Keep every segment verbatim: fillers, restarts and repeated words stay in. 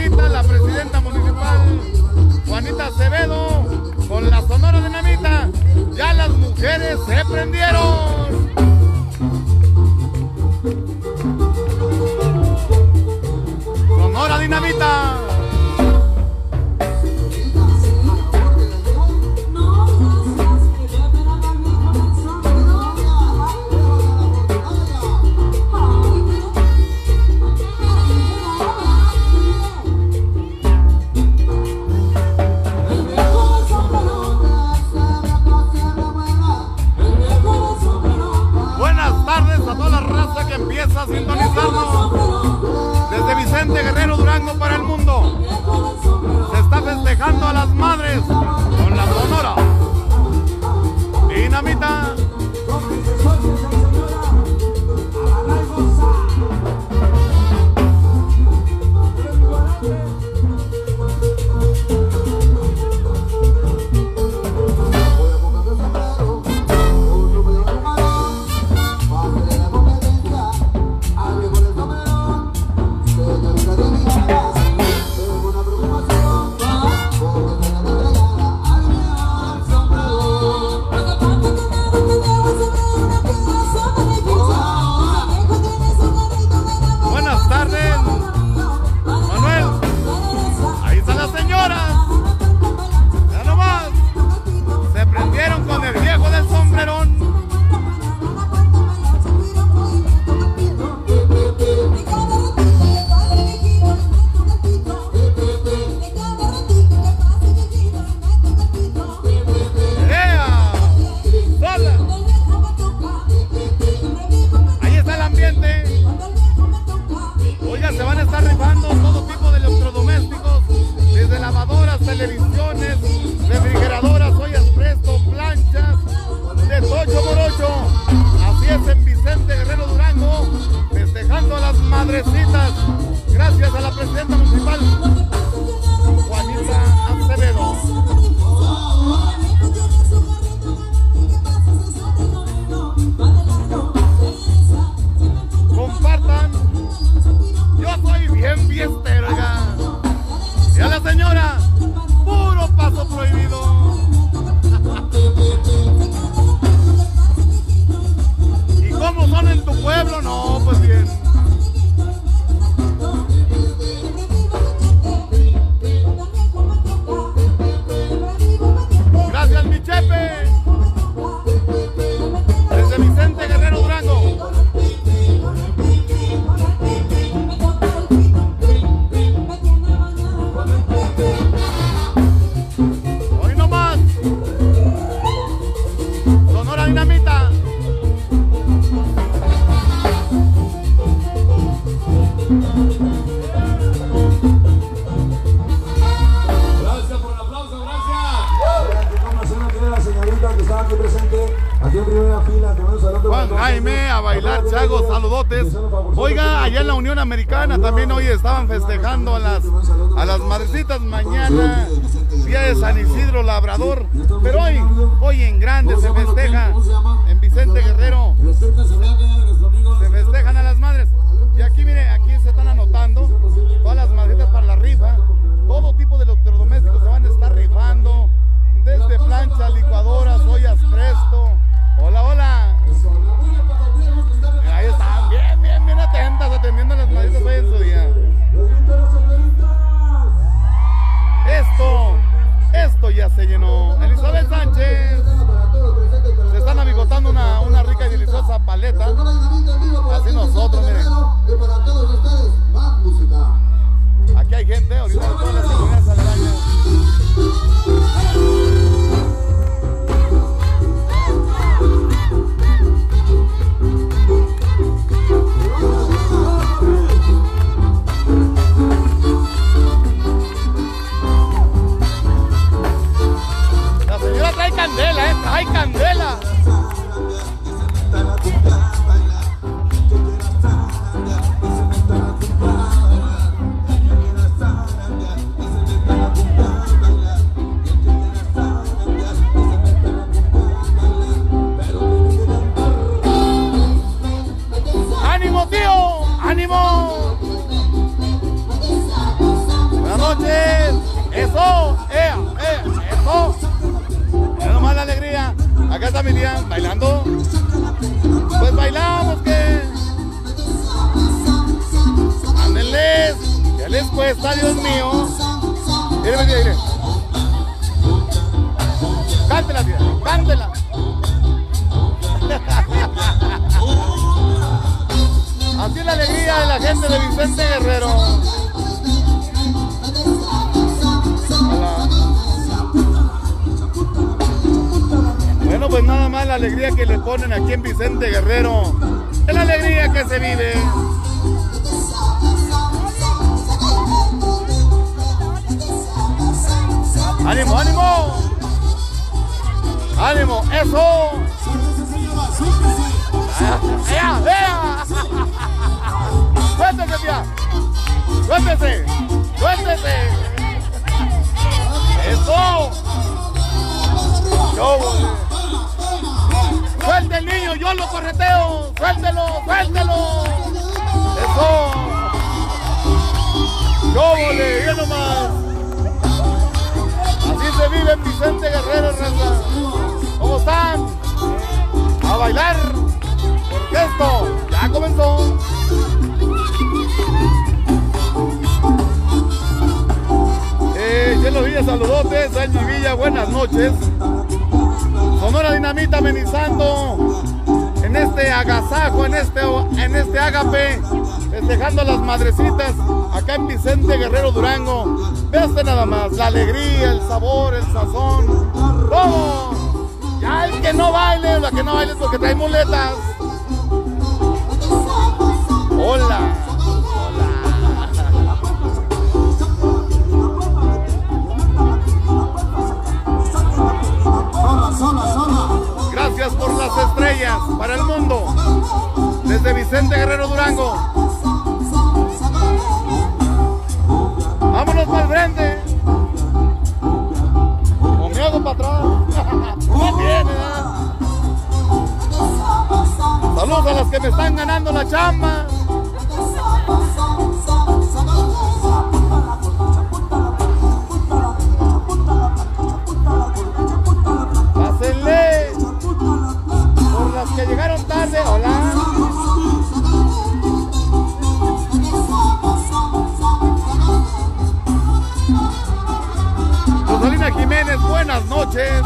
Juanita, la presidenta municipal, Juanita Acevedo, con la Sonora Dinamita. Ya las mujeres se prendieron. Sonora Dinamita. Empieza a sintonizarnos desde Vicente Guerrero Durango para el mundo. Se está festejando a las madres con la Sonora Dinamita. Televisiones, refrigeradoras, ollas presto, planchas de ocho por ocho. Así es en Vicente Guerrero Durango, festejando a las madrecitas. Gracias a la presidenta municipal, Juanita Acevedo. Compartan. Yo soy bien fiestero, oiga. Y a la señora, puro paso prohibido. ¿Y cómo son en tu pueblo? No, pues bien. Gracias, mi chepe. Desde Vicente Guerrero Durango. Dinamita. Gracias por el aplauso, gracias. La señorita que estaba aquí presente, aquí en primera fila. Juan Jaime, a bailar, Chago, saludotes. Oiga, allá en la Unión Americana también hoy estaban festejando a las, a las madrecitas. Mañana, día de San Isidro Labrador. Pero hoy, hoy en grande se festeja en Vicente Guerrero. Se festejan a las madres. Y aquí, mire, aquí se están anotando todas las madrecitas para la rifa. Todo tipo de electrodomésticos se van a estar rifando. Desde planchas, licuadoras, ollas presto. Hola, hola. Ahí están, bien, bien, bien atentas, atendiendo a las madritas hoy en su día. Esto, esto ya se llenó. Elizabeth Sánchez. Se están amigotando una, una rica y deliciosa paleta. Así nosotros, miren. Aquí hay gente, ahorita de todas las comunidades aledañas. La señora trae candela, ¿eh? Trae candela. ¡Ánimo, tío! ¡Ánimo! Eso, ea, ea, eso. Mira nomás la alegría. Acá está Miriam bailando. Pues bailamos que. Ándenles. ¿Qué les cuesta, Dios mío? Mire, mire, mire. Cántela, tía, cántela. Así es la alegría de la gente de Vicente Guerrero. Hola. Bueno, pues nada más la alegría que le ponen aquí en Vicente Guerrero. Es la alegría que se vive. ¡Ánimo, ánimo! ¡Ánimo! ¡Eso! ¡Ea, ea! ¡Suéltese, tía! ¡Suéltese! ¡Suéltese! ¡Eso! ¡Yo! ¡Suelte el niño! ¡Yo lo correteo! ¡Suéltelo! ¡Suéltelo! ¡Eso! ¡Yo, vole! ¡Bien nomás! Así se vive en Vicente Guerrero, raza. ¿Cómo están? A bailar, porque esto ya comenzó. Eh, Chelo Villa, saludotes. Angie Villa, buenas noches. Sonora Dinamita amenizando en este agasajo, en este, en este ágape, festejando a las madrecitas acá en Vicente Guerrero, Durango. Vea usted nada más, la alegría, el sabor, el sazón, todo. Ya el que no baile, la que no baile es porque trae muletas. Hola, hola. Gracias por las estrellas para el mundo. Desde Vicente Guerrero, Durango. Vámonos para el frente. O me hago para atrás. No tiene, ¿eh? Saludos a las que me están ganando la chamba. Pásenle. Por las que llegaron tarde, hola. Rosalina Jiménez, buenas noches.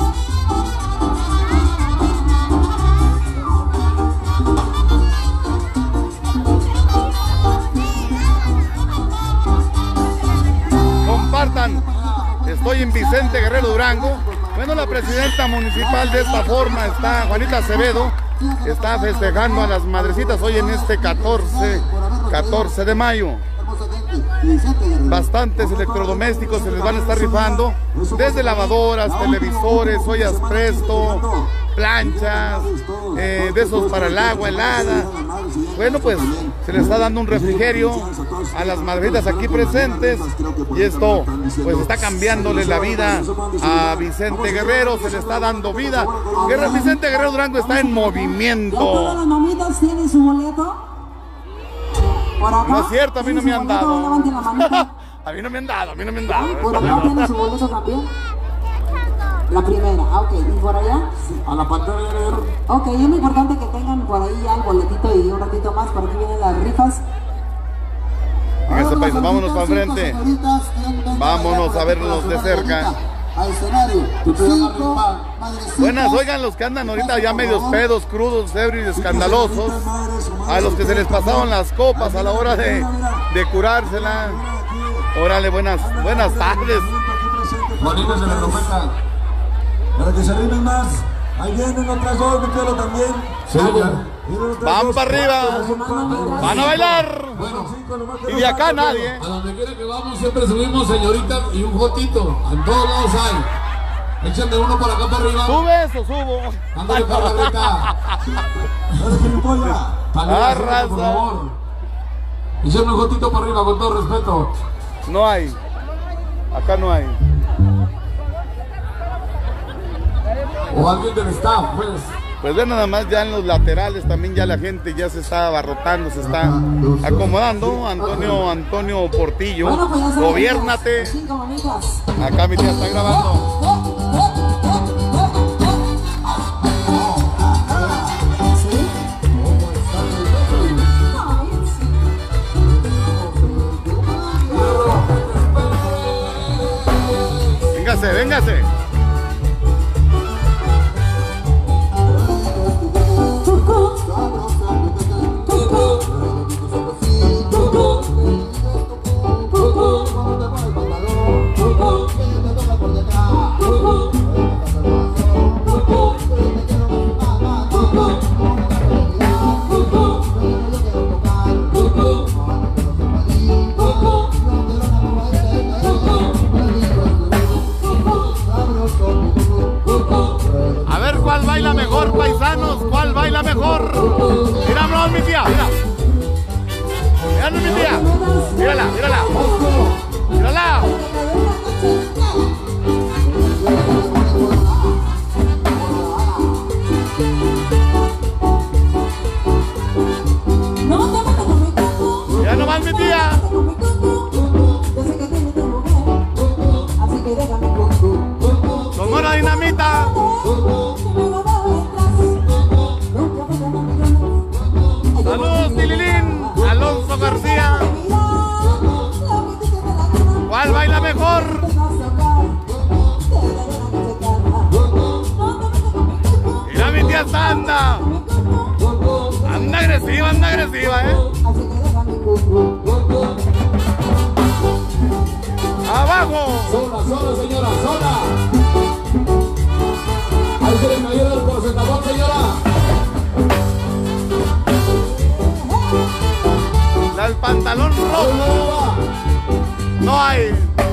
Compartan, estoy en Vicente Guerrero, Durango. Bueno, la presidenta municipal de esta forma está, Juanita Acevedo, está festejando a las madrecitas hoy en este catorce, catorce de mayo. Bastantes electrodomésticos se les van a estar rifando, desde lavadoras, televisores, ollas Presto, planchas, eh, de esos para el agua helada. Bueno, pues se les está dando un refrigerio a las madrecitas aquí presentes y esto pues está cambiándole la vida a Vicente Guerrero, se le está dando vida. Guerrero, Vicente Guerrero Durango está en movimiento. ¿Todas las mamitas tienen su boleto? Por acá, no es cierto, a mí no me han dado. Levanten la manita. A mí no me han dado, a mí no me han dado. ¿Por acá tiene su boleto también? La primera, ah, ok. ¿Y por allá? A la pantalla de ver. Ok, es muy importante que tengan por ahí ya el boletito y un ratito más, por aquí vienen las rifas. En este país, vámonos para enfrente. Vámonos a verlos de cerca. Al escenario. Buenas, oigan, los que andan ahorita ya medios pedos, crudos, ebrios y escandalosos, a los que se les pasaron las copas a la hora de, de curársela. Órale, buenas, buenas tardes. Bonitos de la trompeta. Para que se arrimen más. Ahí vienen otras dos, mi pelo también. Sí, van para arriba. Van a bailar. Bueno, y de acá nadie. A donde quiera que vamos siempre subimos señorita y un jotito. En todos lados hay. Échame uno para acá para arriba. ¿Subes o subo? Ándale para la reta. Arrasa. Por favor. Échame un jotito para arriba con todo respeto. No hay. Acá no hay. O alguien del staff, pues. Pues ve nada más, ya en los laterales también ya la gente ya se está abarrotando, se está acomodando. Antonio, Antonio Portillo, Bueno, pues ya saben, gobiérnate. cinco manitas. Acá mi tía está grabando. Véngase, véngase. A ver cuál baila mejor, paisanos, cuál baila mejor. Mira, no, mi tía, mira. Mira, mi tía. Mírala, mírala. Mírala. Ya nomás mi tía. Con una dinamita. Saludos, Tililín. Alonso García. ¿Cuál baila mejor? Mira mi tía Santa. Anda agresiva, anda agresiva, eh. Abajo. Sola, sola, señora, sola. Ahí se le cayó el porcentaje, señora. La del pantalón rojo. No hay.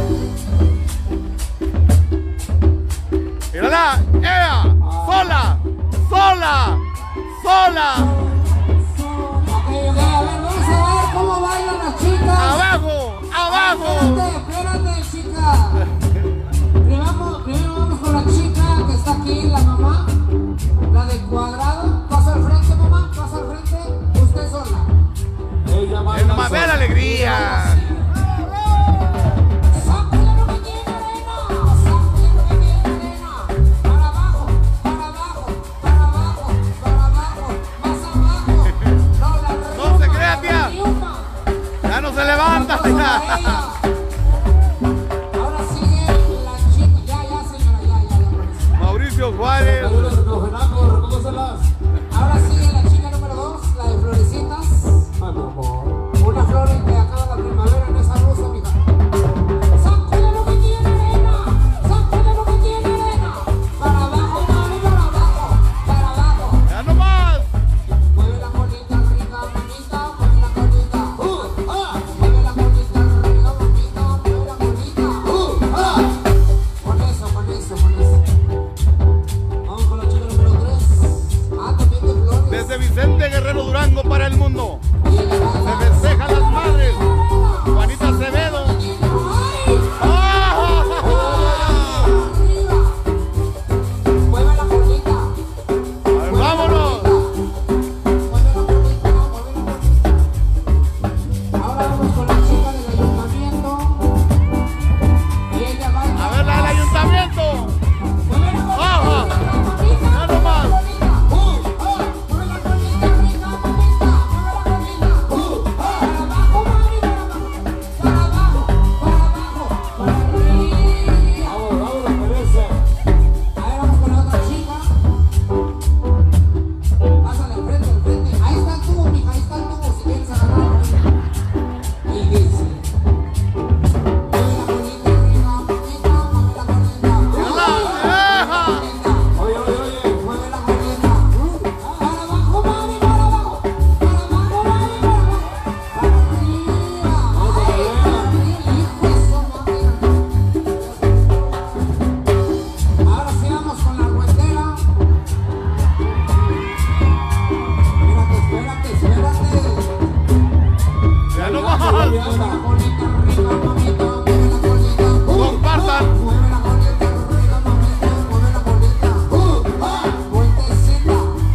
Mírala. ¡Ea! ¡Sola! ¡Sola! ¡Sola! Ok, ok, a ver, vamos a ver cómo bailan las chicas. ¡Abajo! ¡Abajo! Espérate, espérate, chica. Primero, primero vamos con la chica que está aquí, la mamá. La de cuadrado. Pasa al frente, mamá. Pasa al frente. Usted sola. Ella baila ¡Es más, ve sola. la alegría! Sácale lo que tiene arena. Sácale lo que tiene arena. Para abajo, para abajo, para abajo, para abajo. Más abajo. No, la No se crea, tía. riuma. ¡Ya no se levanta! Ahora sigue la chica. Ya, ya, señora, ya, ya, ya. Mauricio Juárez. Ahora sigue la chica número dos, la de florecitas. Ay, mi amor. Una flor que acaba la primavera en esa rosa, mija. Sácale lo que tiene arena. Sácale lo que tiene arena. Para abajo, mami, para abajo. Para abajo. ¡Ya no más! Mueve la colita rica, mamita. Mueve la colita. Uh, ah. Mueve la colita rica, mamita. Mueve la colita. Uh, ah. Con eso, con eso, con eso. Vamos con la chica número tres. Ah, también de flores. Desde Vicente Guerrero Durango para el mundo. Se festejan las madres. Juanita Acevedo. ¡Ah! Mueve la colita. A ver, vámonos. Mueve la colita, mueve la colita. Ahora vamos con la chica del ayuntamiento. Y ella baila. A ver, la del ayuntamiento. Mueve la colita, ¡Ajá! mamita. ¡Ya no más! Uh, ah, mueve la colita, rica, mamita. Mueve la colita. Uh, ah, para abajo, mami, para abajo. Para abajo, para abajo, para arriba. Vamos, vamos, merece. A ver, vamos con la otra chica. Pásale al frente, al frente. Ahí está el tubo, mija, ahí está el tubo, si quieres agarrarlo. Y dice: mueve la colita arriba, mamita, mueve la colita. ¡Hola! ¡Eja! Oye, oye, oye. Mueve la colita. Para abajo, mami, para abajo. Para abajo, mami, para abajo. Para arriba. Ay, para arriba, hijo de su madre. Ahora sí vamos con la ruedera. Espérate, espérate, espérate. ¡Ya no más! Mueve la colita arriba, mamita, mueve la colita. Compartan. Mueve la colita arriba, mamita, mueve la colita. Uh, ah, vueltecita.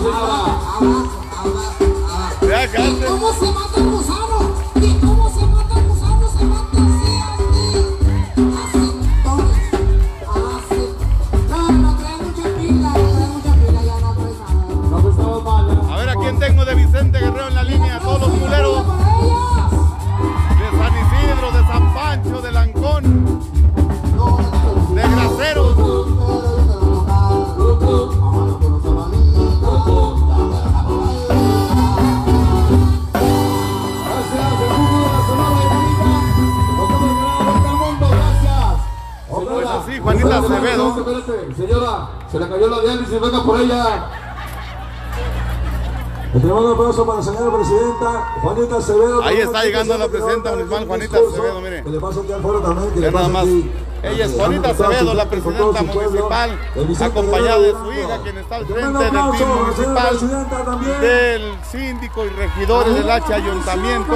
señora. Ya, ¿Y cállate. cómo se mata el gusano? ¿Y cómo se mata el gusano? Se mata así, así. Así, todos. Así. No, no trae mucha pila, no trae mucha pila, ya no trae nada. No, pues estamos mal, ¿eh? A ver a quién tengo de Vicente Guerrero en la línea, a todos los culeros. De San Isidro, de San Pancho, de Lancón, de Graceros. Pues así, Juanita Acevedo. Espérate, señora, se le cayó la diálisis, venga por ella. Le tenemos un aplauso para la señora presidenta Juanita Acevedo. Ahí está llegando la presidenta municipal Juanita Acevedo, mire. Que le pase aquí al foro también. Que Ya le nada pase más. aquí. Ella es Juanita Acevedo, la presidenta municipal, acompañada de su hija, quien está al frente del team municipal, del síndico y regidores del H Ayuntamiento.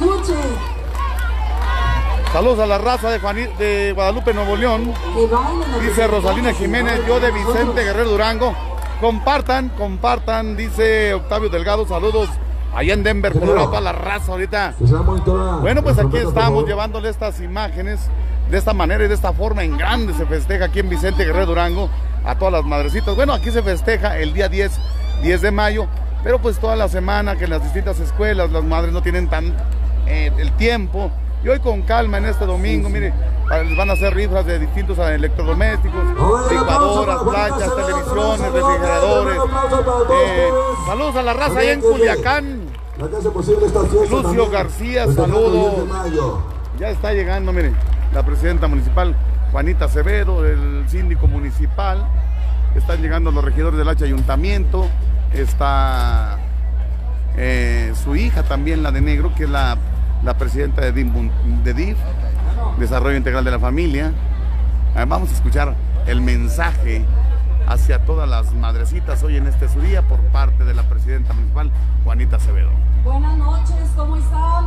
Saludos a la raza de, Juani- de Guadalupe, Nuevo León. Dice Rosalina Jiménez, yo de Vicente Guerrero Durango. Compartan, compartan, dice Octavio Delgado, saludos allá en Denver, Colorado, toda la raza ahorita. Bueno, pues aquí estamos llevándole estas imágenes de esta manera y de esta forma en grande. Se festeja aquí en Vicente Guerrero Durango a todas las madrecitas. Bueno, aquí se festeja el día diez, diez de mayo, pero pues toda la semana que en las distintas escuelas las madres no tienen tan eh, el tiempo. Y hoy con calma en este domingo, mire, les van a hacer rifas de distintos electrodomésticos, licuadoras, planchas, televisiones, refrigeradores. Eh, saludos a la raza allá en Culiacán. Lucio García, saludos. Ya está llegando, mire, la presidenta municipal Juanita Acevedo, el síndico municipal. Están llegando los regidores del H Ayuntamiento. Está eh, su hija también, la de negro, que es la la presidenta de D I F, Desarrollo Integral de la Familia. Vamos a escuchar el mensaje hacia todas las madrecitas hoy en este su día por parte de la presidenta municipal, Juanita Acevedo. Buenas noches, ¿cómo están?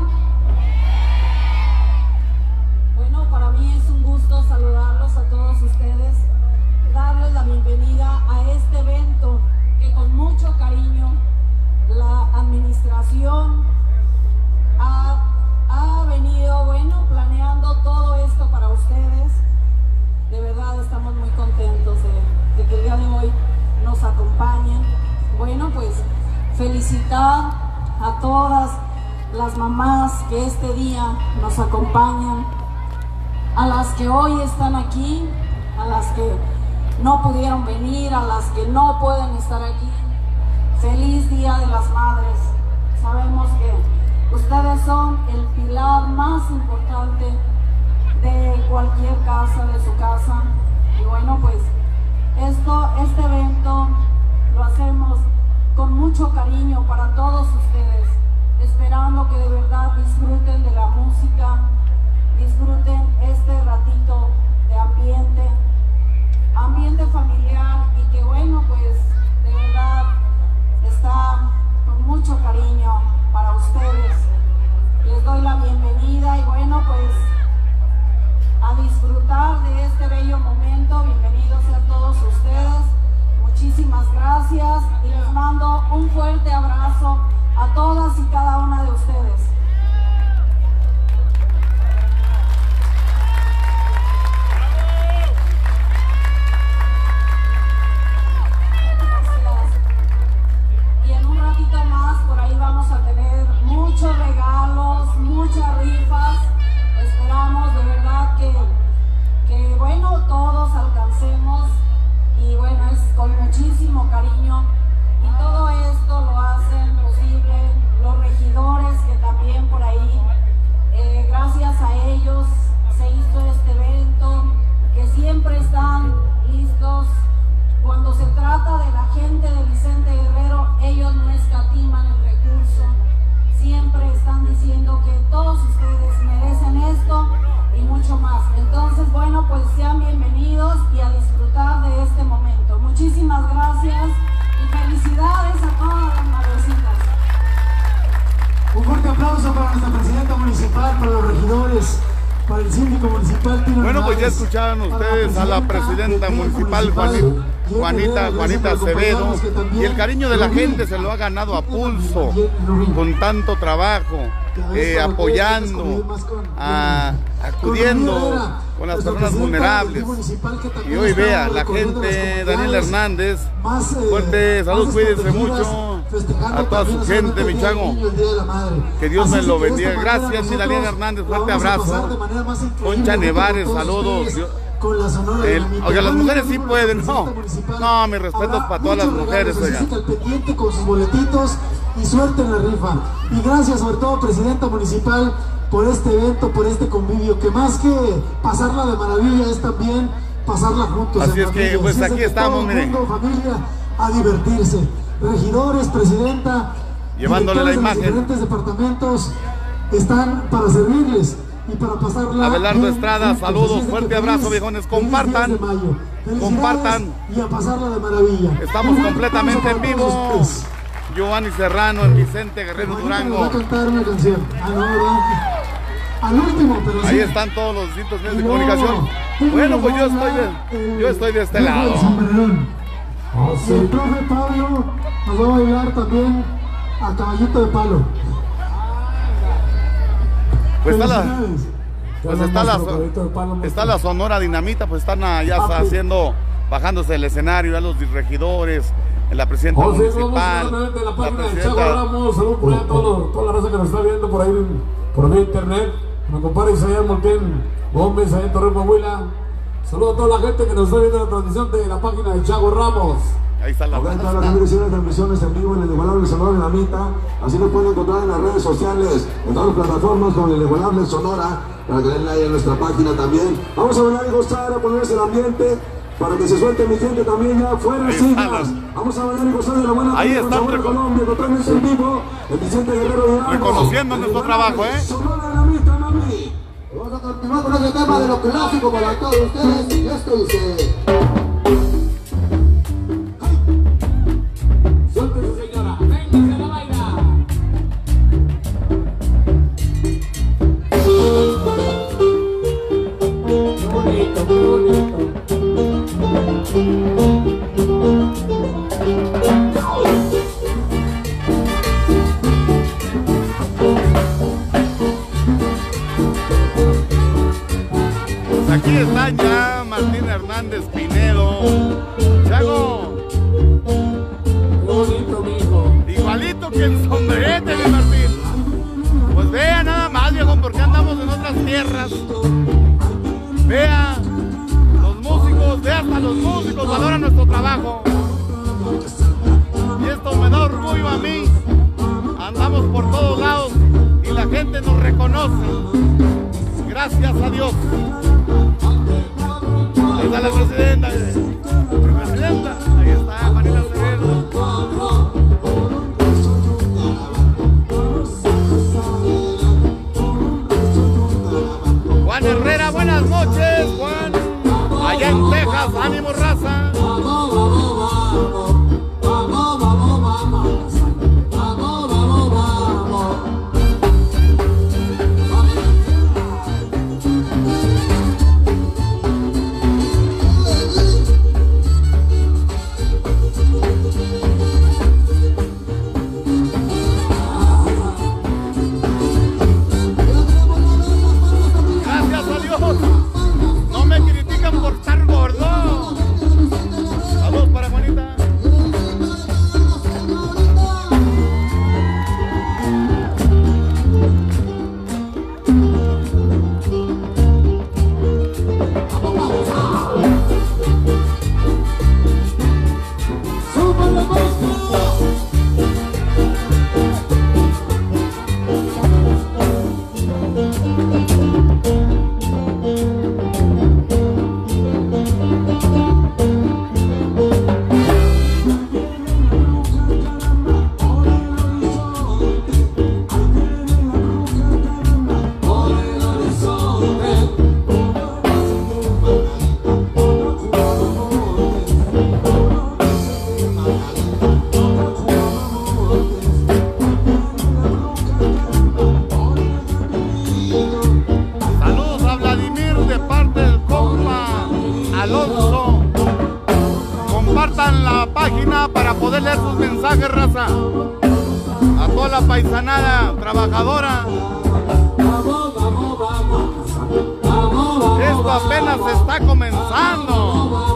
Bueno, para mí es un gusto saludarlos a todos ustedes, darles la bienvenida a este evento que con mucho cariño la administración ha ha venido, bueno, planeando todo esto para ustedes. De verdad estamos muy contentos de, de que el día de hoy nos acompañen. Bueno, pues felicitar a todas las mamás que este día nos acompañan, a las que hoy están aquí, a las que no pudieron venir, a las que no pueden estar aquí. Feliz Día de las Madres. Sabemos que ustedes son el pilar más importante de cualquier casa, de su casa. Y bueno, pues esto, este evento lo hacemos con mucho cariño para todos ustedes, esperando que de verdad disfruten de la música, disfruten este ratito de ambiente, ambiente familiar, y que bueno, pues de verdad está con mucho cariño para ustedes. Les doy la bienvenida y bueno, pues a disfrutar de este bello momento. Bienvenidos a todos ustedes, muchísimas gracias y les mando un fuerte abrazo a todas y cada una de ustedes. Y en un ratito más por ahí vamos a tener muchos regalos, muchas rifas. Esperamos de verdad que, que bueno, todos alcancemos, y bueno, es con muchísimo cariño, y todo esto lo hacen posible los regidores que también por ahí, eh, gracias a ellos se hizo este evento, que siempre están listos. Cuando se trata de la gente de Vicente Guerrero, ellos no escatiman el recurso, siempre están diciendo que todos ustedes merecen esto y mucho más. Entonces, bueno, pues sean bienvenidos y a disfrutar de este momento. Muchísimas gracias y felicidades a todas las madrecitas. Un fuerte aplauso para nuestra presidenta municipal, para los regidores, para el síndico municipal. Bueno, pues ya escucharon ustedes a la presidenta municipal, Juanita. Juanita, Juanita Acevedo, y el cariño de la gente se lo ha ganado a pulso, con tanto trabajo, eh, apoyando, a, acudiendo con las personas vulnerables. Y hoy vea, la gente, Daniel Hernández, fuerte salud, cuídense mucho, a toda su gente, mi Chago, que Dios me lo bendiga. Gracias, mi Daniel Hernández, fuerte abrazo. Concha Nevares, saludos. El, oiga, las mujeres sí pueden, no, no, mis respetos para todas las mujeres, oiga. Al pendiente con sus boletitos y suerte en la rifa. Y gracias sobre todo, presidenta municipal, por este evento, por este convivio, que más que pasarla de maravilla es también pasarla juntos. Así es que, pues aquí estamos, miren. Familia, a divertirse. Regidores, presidenta, llevándole la imagen. Los diferentes departamentos están para servirles y para pasarla. Abelardo Estrada, saludos, fuerte abrazo, viejones. Compartan, compartan. Y a pasarla de maravilla. Estamos completamente en vivo. Giovanni Serrano, en Vicente Guerrero Durango. Va a cantar una canción. Ah, no, ¿verdad? Al último, pero sí. Ahí están todos los distintos medios de comunicación. Bueno, pues yo estoy de, yo estoy de este lado. El profe Pablo nos va a bailar también a Caballito de Palo. Pues está la, pues está la, está la Sonora Dinamita, pues están allá haciendo, bajándose del escenario, ya los regidores, la presidenta oh, sí, municipal, vamos de la página la de Chago Ramos, saludos por ahí a todo, toda la raza que nos está viendo por ahí por medio de internet, me compadre Isaías Moltén Gómez, ahí en Torreón, Coahuila. Saludos a toda la gente que nos está viendo en la transmisión de la página de Chago Ramos. Ahí está la raza. Toda la gente que transmisiones en vivo en el Inigualable Sonora Dinamita, así lo pueden encontrar en las redes sociales, en todas las plataformas con el Inigualable Sonora, para que den like en nuestra página también. Vamos a bailar y gozar, a ponerse el ambiente, para que se suelte mi gente también ya fuera sillas. Vamos a bailar y gozar de la buena ahí están de Colombia, totalmente en vivo, el Vicente Guerrero Durango. Reconociendo nuestro trabajo, ¿eh? Sonora Dinamita, mami. Vamos a continuar con este tema de lo clásico para todos ustedes. Y esto dice... Suéltese, señora. Véngase a la vaina. Qué bonito, qué bonito. Aquí está ya Martín Hernández Pinedo. Chago. Qué bonito, mijo. Igualito que el sombrerete de Martín. Pues vea nada más, viejo, porque andamos en otras tierras. Vea, los músicos, vea hasta los músicos valoran nuestro trabajo. Y esto me da orgullo a mí. Andamos por todos lados y la gente nos reconoce. Gracias a Dios. Ahí está la presidenta. La presidenta. Ahí está Juanita Acevedo. Juan Herrera, buenas noches, Juan. Allá en Texas, ánimo, raza. raza, a toda la paisanada trabajadora. Esto apenas está comenzando.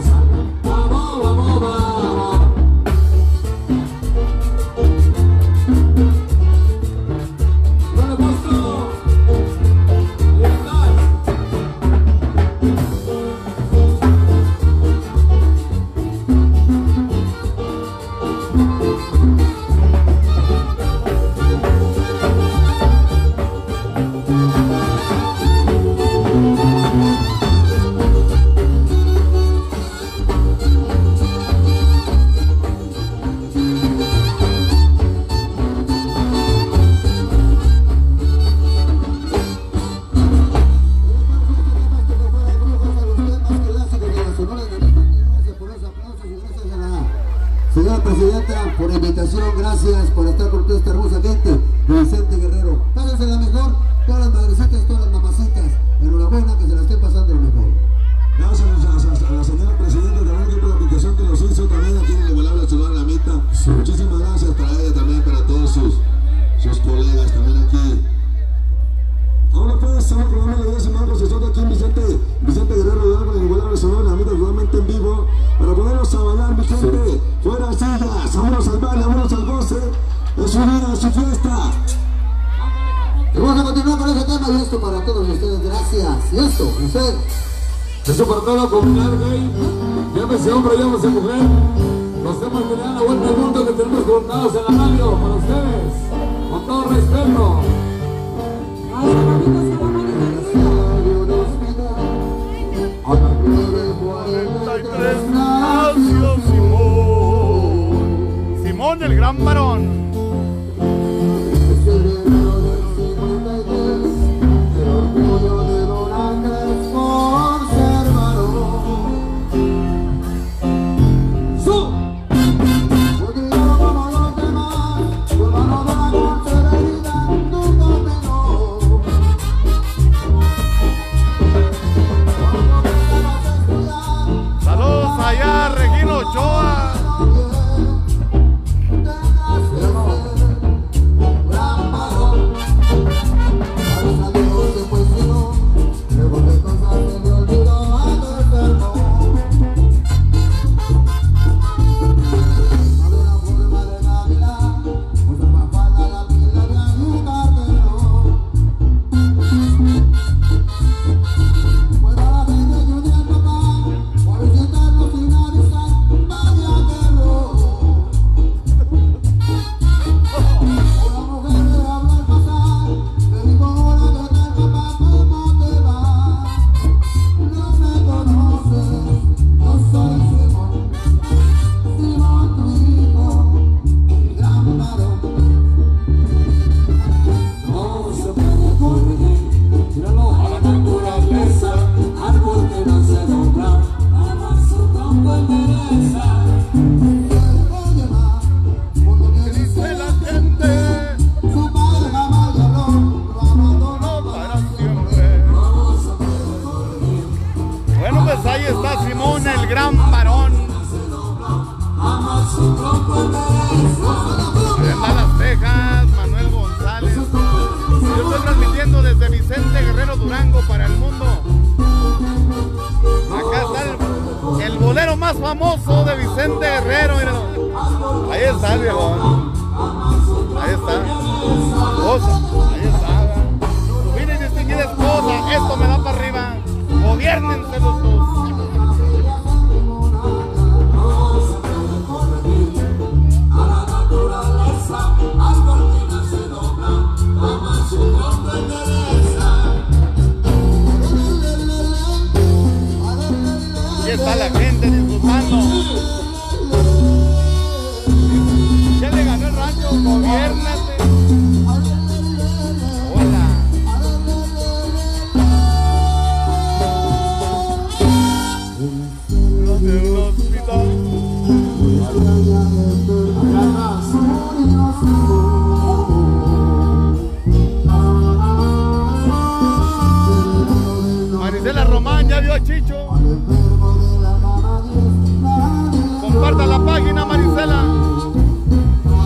Señora Presidenta, por invitación, gracias por estar con toda esta hermosa gente de Vicente Guerrero. Pásense la mejor, todas las madrecitas, todas las mamacitas. Enhorabuena, que se la estén pasando lo mejor. Gracias a, a, a la señora Presidenta también por la invitación que nos hizo también aquí en el Inigualable Sonora Dinamita. Sí. Muchísimas gracias para ella también, para todos sus, sus colegas también aquí. Ahora pues, estamos programando la décima procesión aquí en Vicente, Vicente Guerrero de Alba, en el Inigualable Sonora Dinamita, totalmente en vivo, para ponernos a bailar, mi gente. Sí. Fuera sillas, vámonos al baile, vámonos al goce, es su vida, es su fiesta. Y vamos a continuar con ese tema y esto para todos ustedes, gracias. Y esto, usted. Eso para toda la comunidad gay, llámese hombre, llámese mujer. Los temas que le dan la vuelta al mundo que tenemos cortados en la radio para ustedes, con todo respeto. Nació Simón, Simón el gran varón. Saludos allá, Regino Ochoa. Famoso de Vicente Guerrero, míralo. Ahí está el viejón. Ahí está. Esposa. Ahí está. Su fina y distinguida esposa. Esto me da para arriba. Gobiérnense los dos. Aquí está la gente disfrutando. Ya le ganó el rancho, gobiérnate. Hola. Los del hospital. Marisela Román ya vio a Chicho. Comparta la página, Marisela.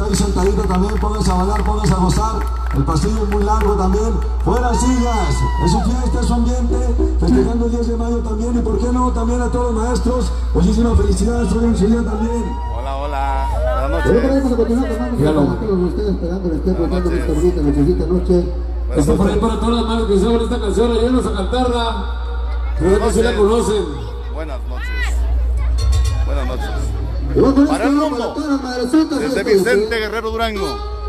ahí sentadito también, pónganse a bailar, pónganse a gozar. El pasillo es muy largo también. Fuera sillas, es su fiesta, es su ambiente. Festejando el diez de mayo también. Y por qué no, también a todos los maestros. Muchísimas felicidades, hoy en su día también. Hola, hola. Buenas Bueno, noches. vamos a continuar, hermanos. A todos ustedes esperando, les estoy preguntando esta bonita nochecita noche. Está por ahí para todas las manos que saben esta canción, ayúdenos a cantarla. Creo que sí la conocen. Buenas noches. Buenas noches. Y va con Para esto, el para mundo, todas las madrecitas, desde esto, Vicente ¿sí? Guerrero Durango.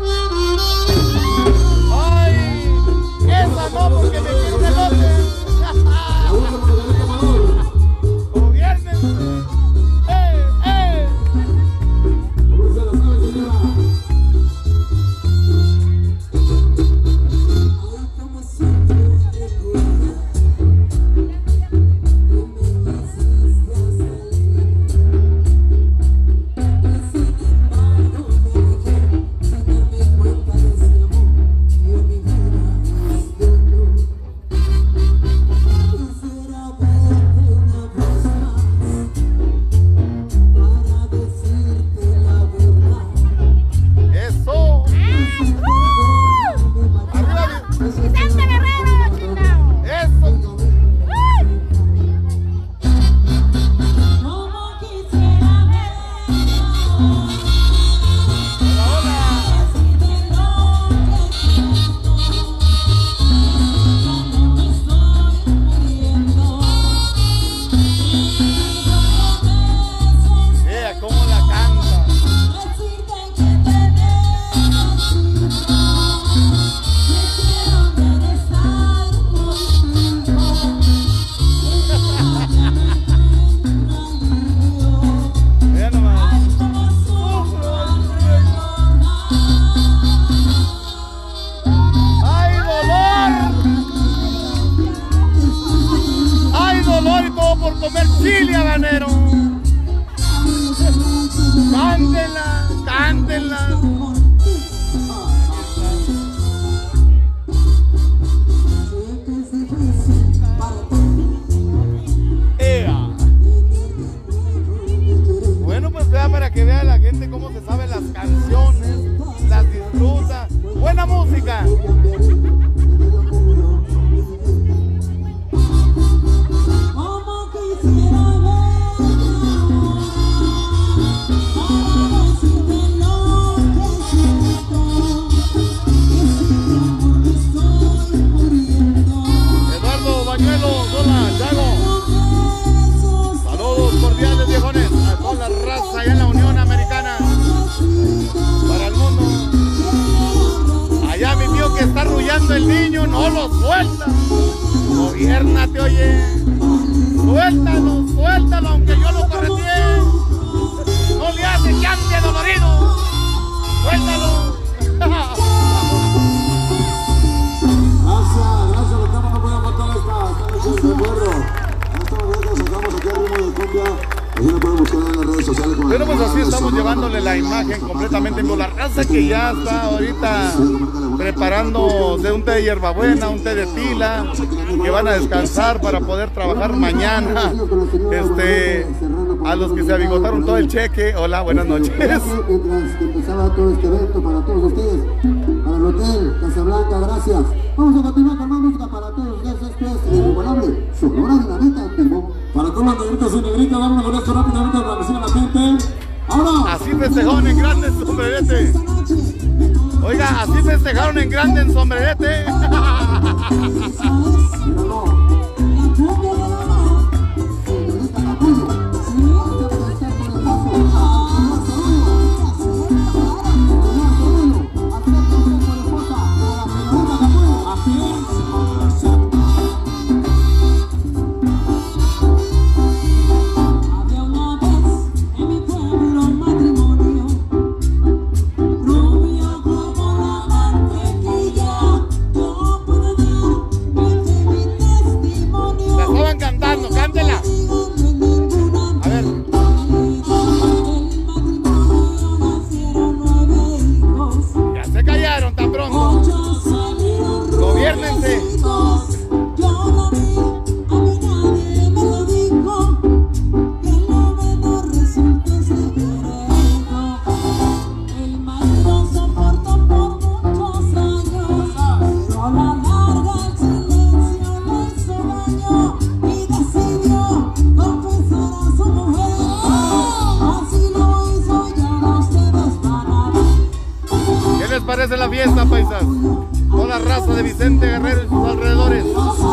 ¡Ay! ¡Esa no, porque me quiere el lote! Abuso por el tomador. ¡Gobiernense! ¡Eh, eh! Abuso se la sabe, señora. ¡Eso! ¡Arriba! ¡Vicente Guerrero, chingado! ¡Eso! Como quisiera ver ¡Hola, hola! de lo que siento cuando me estoy muriendo. Y dos veces Vea cómo la canta. decirte que te necesito. Me quiero regresar contigo. Vea nomás. Ay, cómo sufro al recordar. ¡Ay, dolor! ¡Ay, dolor! Y todo por comer chile habanero. Cántenla, cántenla. Ea. Bueno, pues vea para que vea la gente cómo se sabe las canciones, las disfruta. Buena música. Como quisiera ver para decirte lo que siento. Y sin tu amor me estoy muriendo. Eduardo Bañuelos, hola, Chago. Besos Saludos cordiales, viejones, a toda la raza allá en la Unión Americana. Para el mundo. Allá mi tío que está arrullando el niño, no lo suelta. Gobiérnate, oye. Suéltalo, suéltalo, aunque yo lo correteé. No le hace que ande dolorido. Suéltalo. Gracias, gracias, los temas no pueden faltar esta, esta noche de recuerdo. Esta manera sacamos aquí al ritmo de cumbia. Así lo pueden buscar en las redes sociales. Con Pero pues así el estamos Sonora. llevándole la imagen completamente en vivo. La raza que ya está ahorita preparando de un té de hierbabuena, un té de tila, que van a descansar para poder trabajar mañana. Este, a los que se abigotaron todo el cheque, hola, buenas noches. Mientras que empezaba todo este evento para todos ustedes, para el Hotel Casablanca, gracias. Vamos a continuar con más música para todos ustedes. Esto es el inigualable Sonora Dinamita en vivo. Para todos los negritos y negritas, vámonos con esto rápidamente para que siga la gente. Ahora, Así festejaron en grande en sombrerete. Oiga, así festejaron en grande en sombrerete. Había una vez en mi pueblo un matrimonio, rubio como la mantequilla. Yo puedo dar mi fe, mi tres en la fiesta, paisas. Toda la raza de Vicente Guerrero y sus alrededores.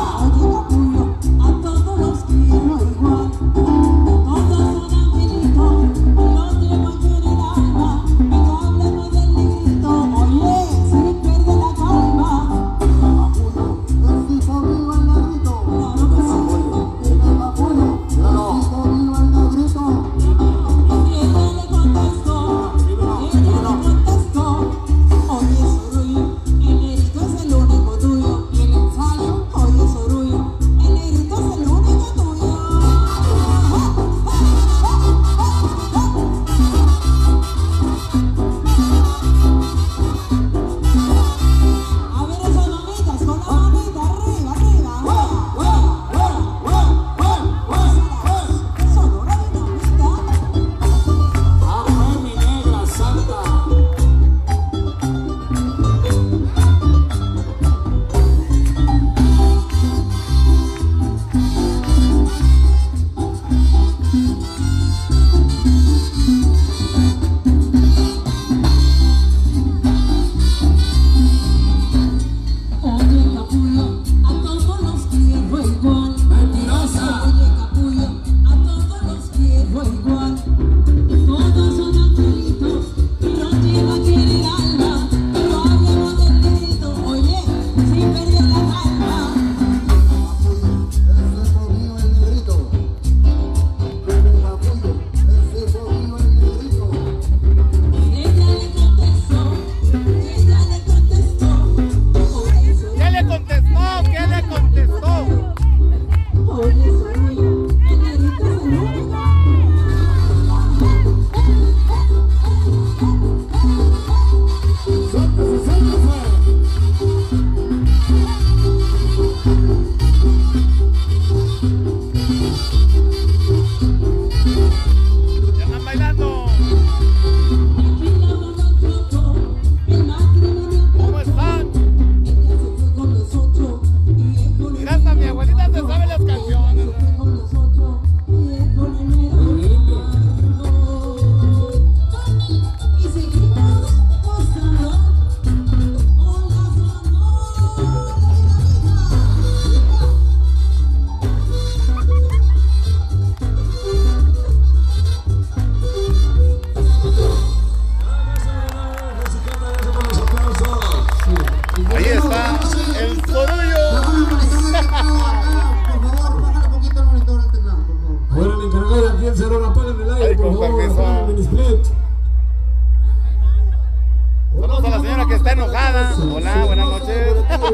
Saludos a la señora que está enojada. Hola, buenas noches.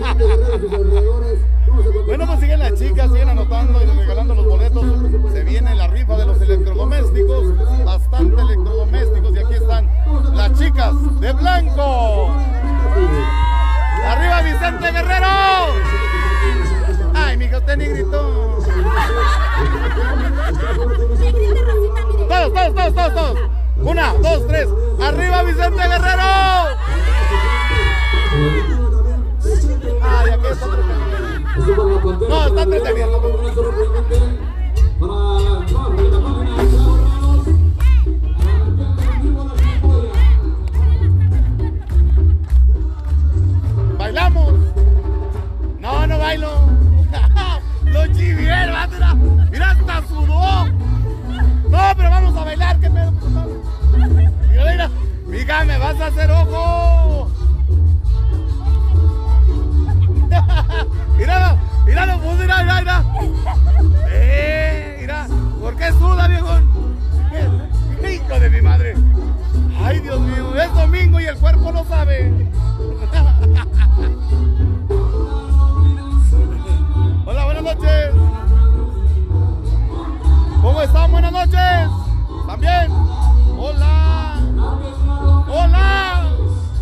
Bueno, pues siguen las chicas, siguen anotando y regalando los boletos. Se viene la rifa de los electrodomésticos. Bastante electrodomésticos. Y aquí están las chicas de blanco. ¡Arriba Vicente Guerrero! ¡Ay, mija, usted ni gritó! Todos, todos, todos, todos, todos. Una, dos, tres. ¡Arriba Vicente Guerrero! ¡Ay, aquí está entreteniendo! No, está entreteniendo. ¿Bailamos? No, no bailo. Lo chivié, mira, mira, hasta sudó. No, pero vamos a bailar, ¿qué pedo? Mira, mira, mija, me vas a hacer ojo. Mira, mira, no puedo, mira, mira, mira. Eh, mira, ¿por qué suda, viejón? Hijo de mi madre. Ay, Dios mío, es domingo y el cuerpo lo sabe. Hola, buenas noches. ¿Cómo están? Buenas noches. ¿También? Hola. Hola.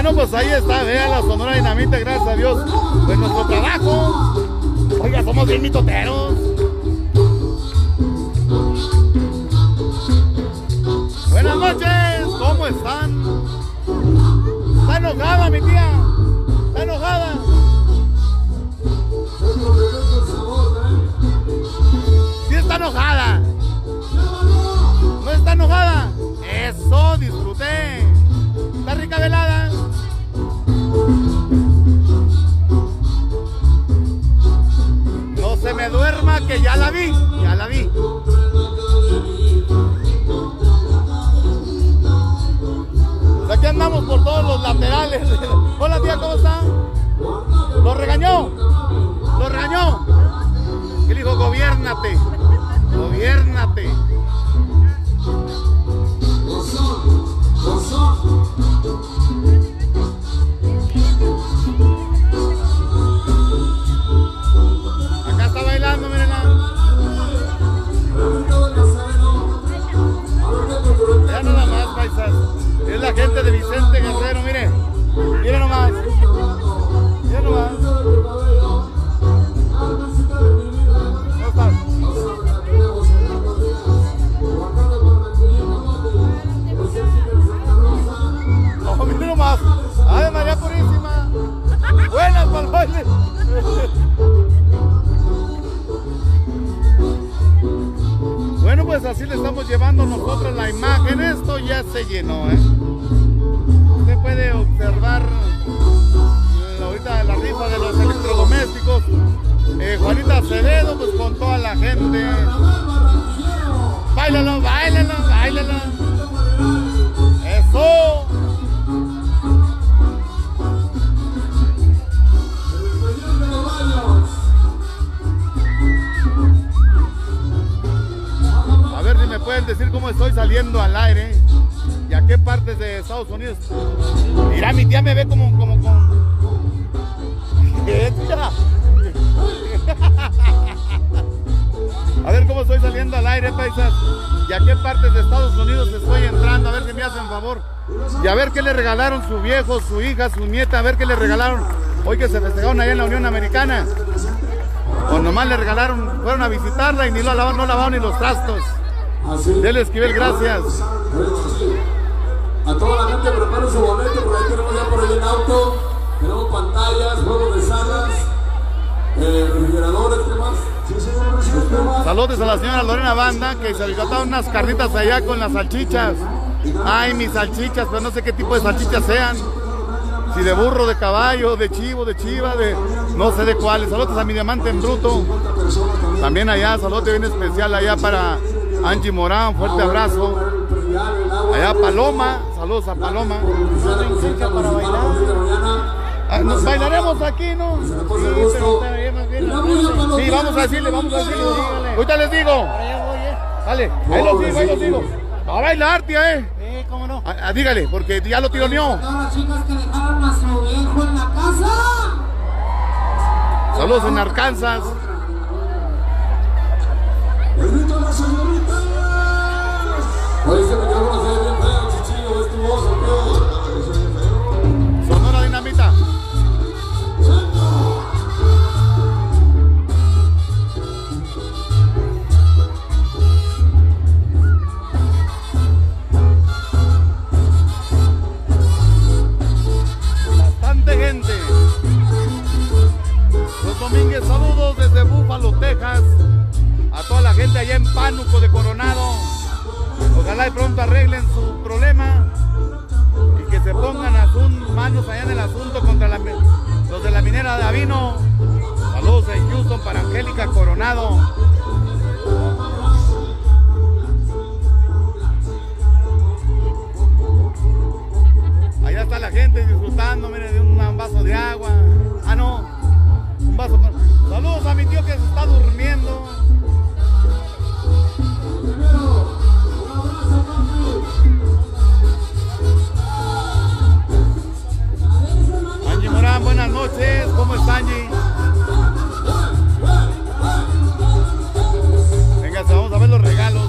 Bueno, pues ahí está, vean la Sonora Dinamita, gracias a Dios. Pues nuestro trabajo. Oiga, somos bien mitoteros. Buenas noches, ¿cómo están? Está enojada mi tía. Está enojada. Sí está enojada. No está enojada. Eso, disfruté. Está rica velada. No se me duerma que ya la vi. Ya la vi. Aquí andamos por todos los laterales. Hola tía, ¿cómo está? Lo regañó. Lo regañó. Y le dijo, gobiérnate. Gobiérnate. Acá está bailando, mírenla. Ya nada más, paisas. Es la gente de Vicente Guerrero, mire. Mire nomás. Mire nomás. ¿Cómo estás? No, mire nomás. ¡Ave María Purísima! ¡Buenas para el baile! Bueno, pues así le estamos llevando nosotros la imagen. Esto ya se llenó, ¿eh? Usted puede observar ahorita la rifa de los electrodomésticos. Eh, Juanita Acevedo, pues con toda la gente. ¡Báilalo, báilalo, báilalo! ¡Eso! A ver si me pueden decir cómo estoy saliendo al aire y a qué partes de Estados Unidos. Mira, mi tía me ve como, como, como... ¿Qué tía? A ver cómo estoy saliendo al aire, paisas. Y a qué partes de Estados Unidos estoy entrando. A ver si me hacen favor. Y a ver qué le regalaron su viejo, su hija, su nieta. A ver qué le regalaron hoy que se festejaron allá en la Unión Americana. O nomás le regalaron, fueron a visitarla y ni lo lavaron, no lavaron ni los trastos. Dele Esquivel, gracias. A toda la gente preparen su boleto, por ahí tenemos ya por ahí en auto. Tenemos pantallas, juegos de salas, eh, refrigeradores, ¿qué más? Saludos a la señora Lorena Banda, que se alcanzaron unas carnitas allá con las salchichas. Ay, mis salchichas, pero no sé qué tipo de salchichas sean. Si de burro, de caballo, de chivo, de chiva, de no sé de cuáles. Saludos a mi diamante en bruto. También allá, saludos bien especial allá para Angie Morán, fuerte abrazo. Allá Paloma, saludos a Paloma. Para bailar. Ah, nos bailaremos aquí, ¿no? Sí, sí, vamos a decirle, vamos a decirle. Ahorita les digo. Dale, ahí lo digo, ahí lo digo. Va a bailar, tía, ¿eh? Sí, cómo no. Ah, ah, dígale, porque ya lo tironeó. Todas las chicas que dejaron a su viejo en la casa. Saludos en Arkansas. Oye, ese micrófono se ve bien feo, chichillo, ¿ves tu voz o qué? Sonora Dinamita. Bastante gente. Los Domínguez, saludos desde Búfalo, Texas. A toda la gente allá en Pánuco de Coronado. Ojalá y pronto arreglen su problema y que se pongan a sus manos allá en el asunto contra la, los de la minera de Avino. Saludos en Houston para Angélica Coronado. Allá está la gente disfrutando, miren, de un vaso de agua. Ah, no, un vaso con... Saludos a mi tío que se está durmiendo. Angie Morán, buenas noches, ¿cómo está Angie? Venga, vamos a ver los regalos.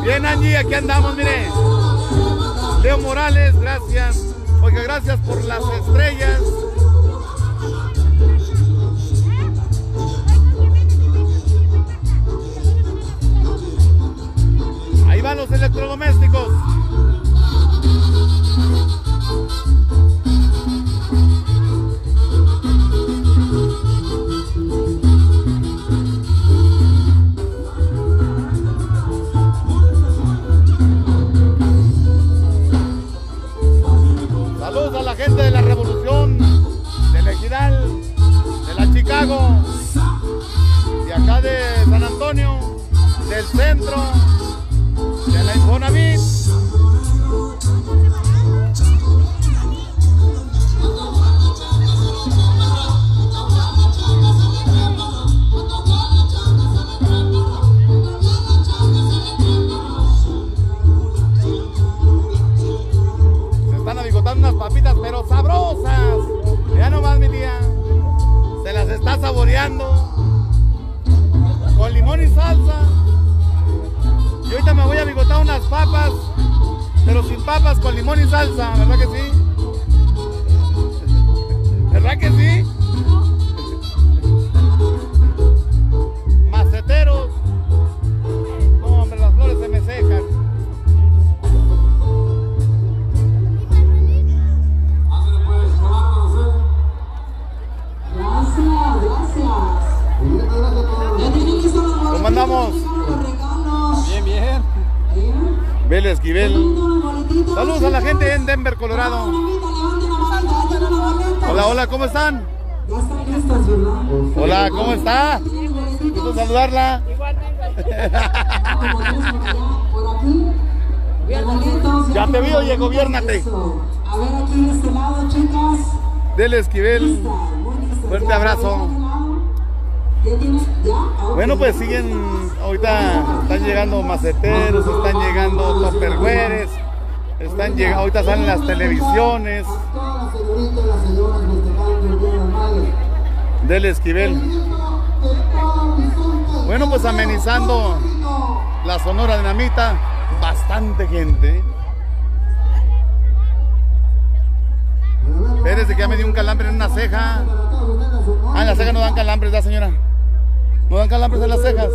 Bien, Angie, aquí andamos, mire. Leo Morales, gracias. Oiga, gracias por las estrellas. Ahí van los electrodomésticos. Saludos a la gente de la Revolución, de la Ejidal, de la Chicago, de acá de San Antonio, del centro, de la Infonavit. Se están abigotando unas papitas, pero sabrosas. Ya nomás, mi tía, se las está saboreando con limón y salsa. Y ahorita me voy a bigotar unas papas, pero sin papas, con limón y salsa, ¿verdad que sí? ¿Verdad que sí? Maceteros. No, hombre, las flores se me secan. Gracias, gracias. Ya tienen listos los boletos. ¿Cómo andamos? Bien, bien. Vélez Esquivel. Saludos a la gente en Denver, Colorado. Hola, hola, ¿cómo están? Ya están listas, ¿verdad? Hola, ¿cómo está? Gusto saludarla. Por aquí. Ya te vi, oye, gobiérnate. A ver aquí de este lado, chicas. Vélez Esquivel. Fuerte abrazo. Bueno, pues siguen, ahorita están llegando maceteros, están llegando tupperwares, están llegando, ahorita salen las televisiones. Del Esquivel. Bueno, pues amenizando la Sonora Dinamita, bastante gente. Espérese que ya me dio un calambre en una ceja. Ah, en la ceja no dan calambres, ¿verdad, señora? ¿No dan calambres en las cejas?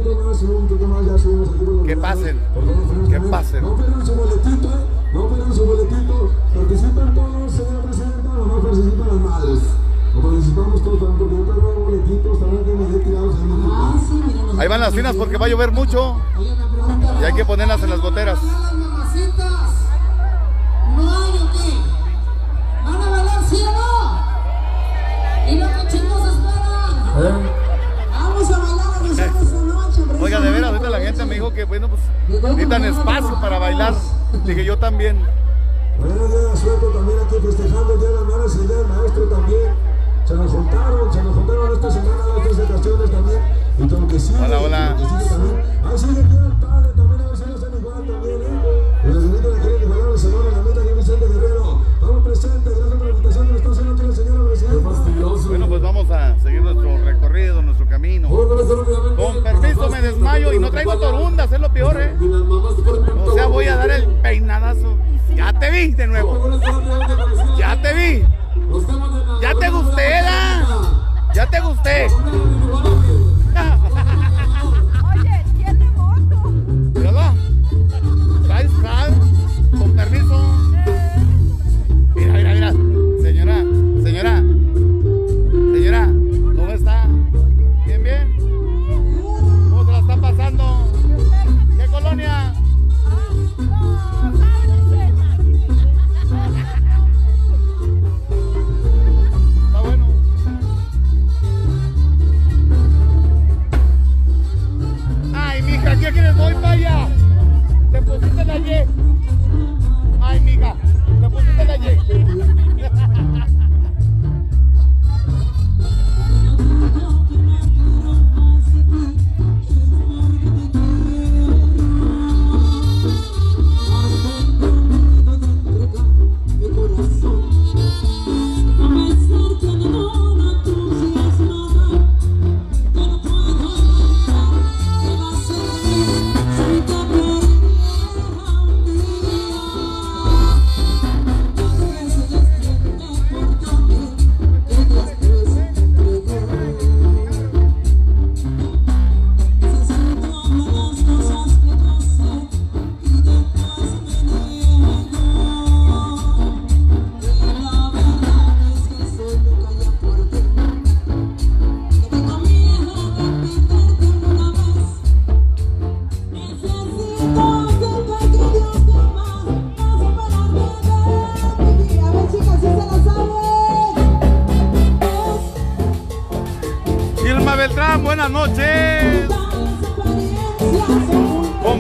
Que pasen, que pasen. No pierdan su boletito, no pierdan su boletito. Participan todos, señora presidenta, no participan las madres. No participamos todos, porque yo tengo boletitos, también que me he tirado. Ahí van las finas porque va a llover mucho y hay que ponerlas en las goteras. No hay o qué. ¿Van a bailar sí o no? ¿Y lo que chingos esperan? ¿Eh? Vamos a bailar a nosotros esta noche. Oiga, de veras, ahorita la gente me dijo que, bueno, pues necesitan espacio para bailar. Dije, yo también. Bueno, día de asueto también aquí festejando el día de las madres y el día del maestro también. Se nos juntaron, se nos juntaron esta semana las tres ocasiones también. Y como que sí. Hola, hola. Ahí sigue el día del padre también, a ver si no están igual también, ¿eh? El señorito de querido Igualable Sonora en la meta aquí Vicente Guerrero. Estamos presentes, gracias por la invitación que nos está haciendo aquí la señora presidenta. Bueno, pues vamos a seguir nuestro recorrido, nuestro camino. Con permiso me desmayo y no traigo torundas, es lo peor, ¿eh? O sea, voy a dar el peinadazo. Ya te vi de nuevo. Ya te vi. Ya te gusté, ¿da? Ya te gusté. Oye, tiene moto. Mírala. Traes, traes. Con permiso. Mira, mira, mira. Señora, señora. Señora, ¿cómo está? ¿Bien, bien? ¿Cómo se la está pasando? ¿Qué colonia? Está bueno.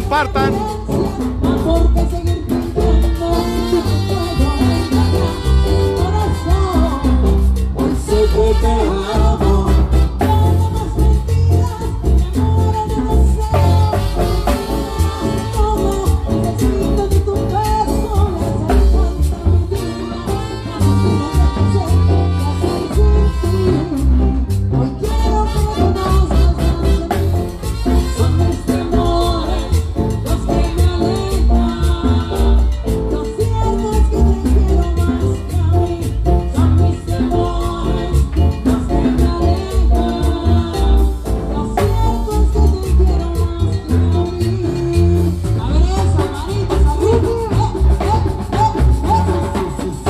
compartan. Porque seguir creyendo si no puedo engañar mi corazón. Hoy sé que te amo. Todo más mentiras, mi amor demasiado. Todo necesito de tu beso, le hace falta mi vida. No sé qué hacer sin ti. Hoy quiero que conozcas más de mí. Son mis temores los que me alejan. Lo cierto es que te quiero más que a mí. Son mis temores los que me alejan. Lo cierto es que te quiero más que a mí. A ver esa, manitas arriba. Eh, eh, eh, eh.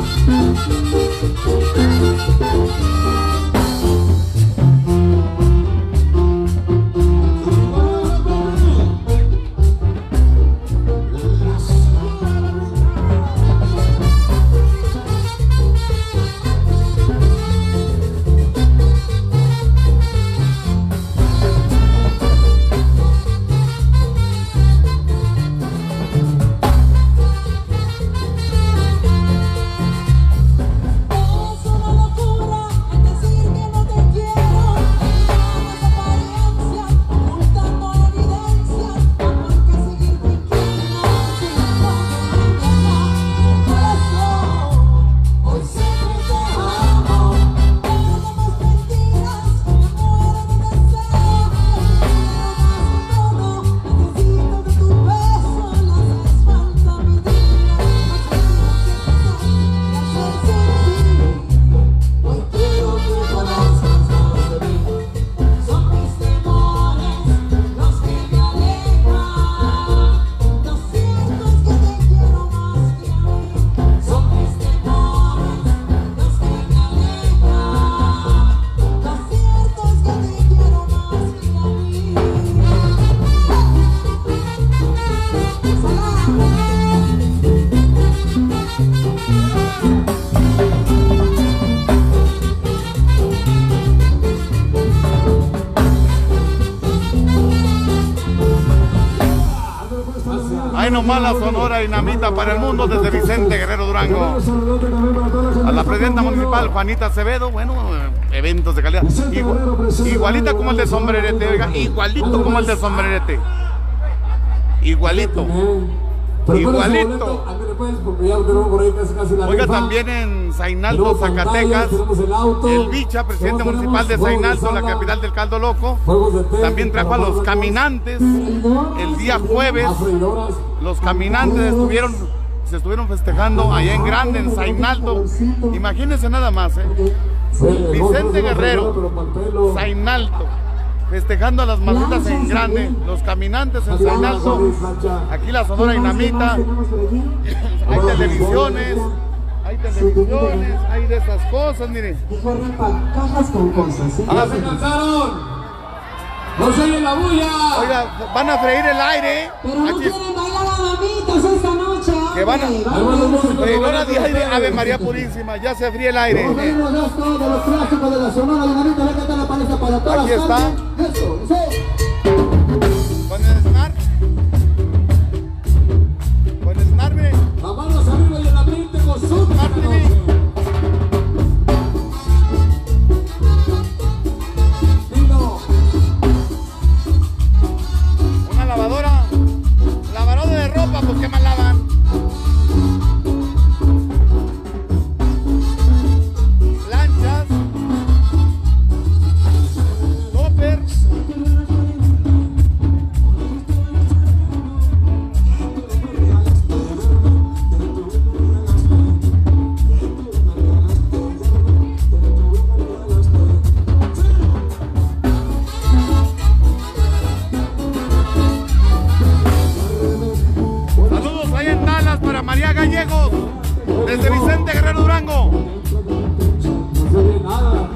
Es una locura en decir que no te quiero. Engañas apariencias, ocultando la evidencia. Amor que seguir fingiendo si no puedo engañar mi corazón. Hoy sé que te amo. Todo más mentiras, me muero de deseo. Todo necesito de tu beso, le haces falta mi vida. No sé qué hacer sin ti. Hoy quiero que conozcas más de mí. Son mis temores los que me alejan. Lo cierto es que te quiero más que a mí. Son mis temores los que me alejan. Lo cierto es que te quiero más que a mí. Ahí nomás la Sonora Dinamita para el mundo desde Vicente Guerrero Durango. A la presidenta municipal Juanita Acevedo, bueno, eh, eventos de calidad. Igual- igualita como el de Sombrerete, oiga, igualito como el de Sombrerete. Igualito. Igualito. Ándale pues, porque ya tenemos por ahí casi casi la Oiga, rifa. también en Zainaldo, Tenemos pantallas, Zacatecas, tenemos el auto, el Bicha, presidente tenemos municipal de juegos Zainaldo, la sala, capital del caldo loco, juegos de té, también trajo a los caravanas, caminantes el día jueves. afreidoras. Los caminantes estuvieron, se estuvieron festejando allá en grande, en Zainaldo. Imagínense nada más, ¿eh? Vicente Guerrero, Zainaldo, festejando a las mamitas en grande, los caminantes en Zainaldo. Aquí la Sonora Dinamita. Hay televisiones, hay televisiones, hay de esas cosas, miren. Cajas con cosas, ¿sí? Ah, ¡Se cansaron! ¡No se oye la bulla! Oiga, van a freír el aire. Pero no Aquí- quieren bailar a mamitas esta noche, que van a hombre. Ahí van los músicos, freidora de aire, ustedes. Ave María Purísima, ya se fríe el aire. Tenemos esto de los clásicos de la Sonora Dinamita, voy a cantar la palestra para todas Aquí las está. canten. Eso, sí. Con el Snar. Con el Snar, miren. Las manos arriba y el ambiente con su Snar T V. Dilo. Una lavadora. Lavadora de ropa, pues qué más lavan. Planchas. Toppers. Saludos ahí en Dallas para María Gallegos, desde Vicente Guerrero Durango. No se oye nada.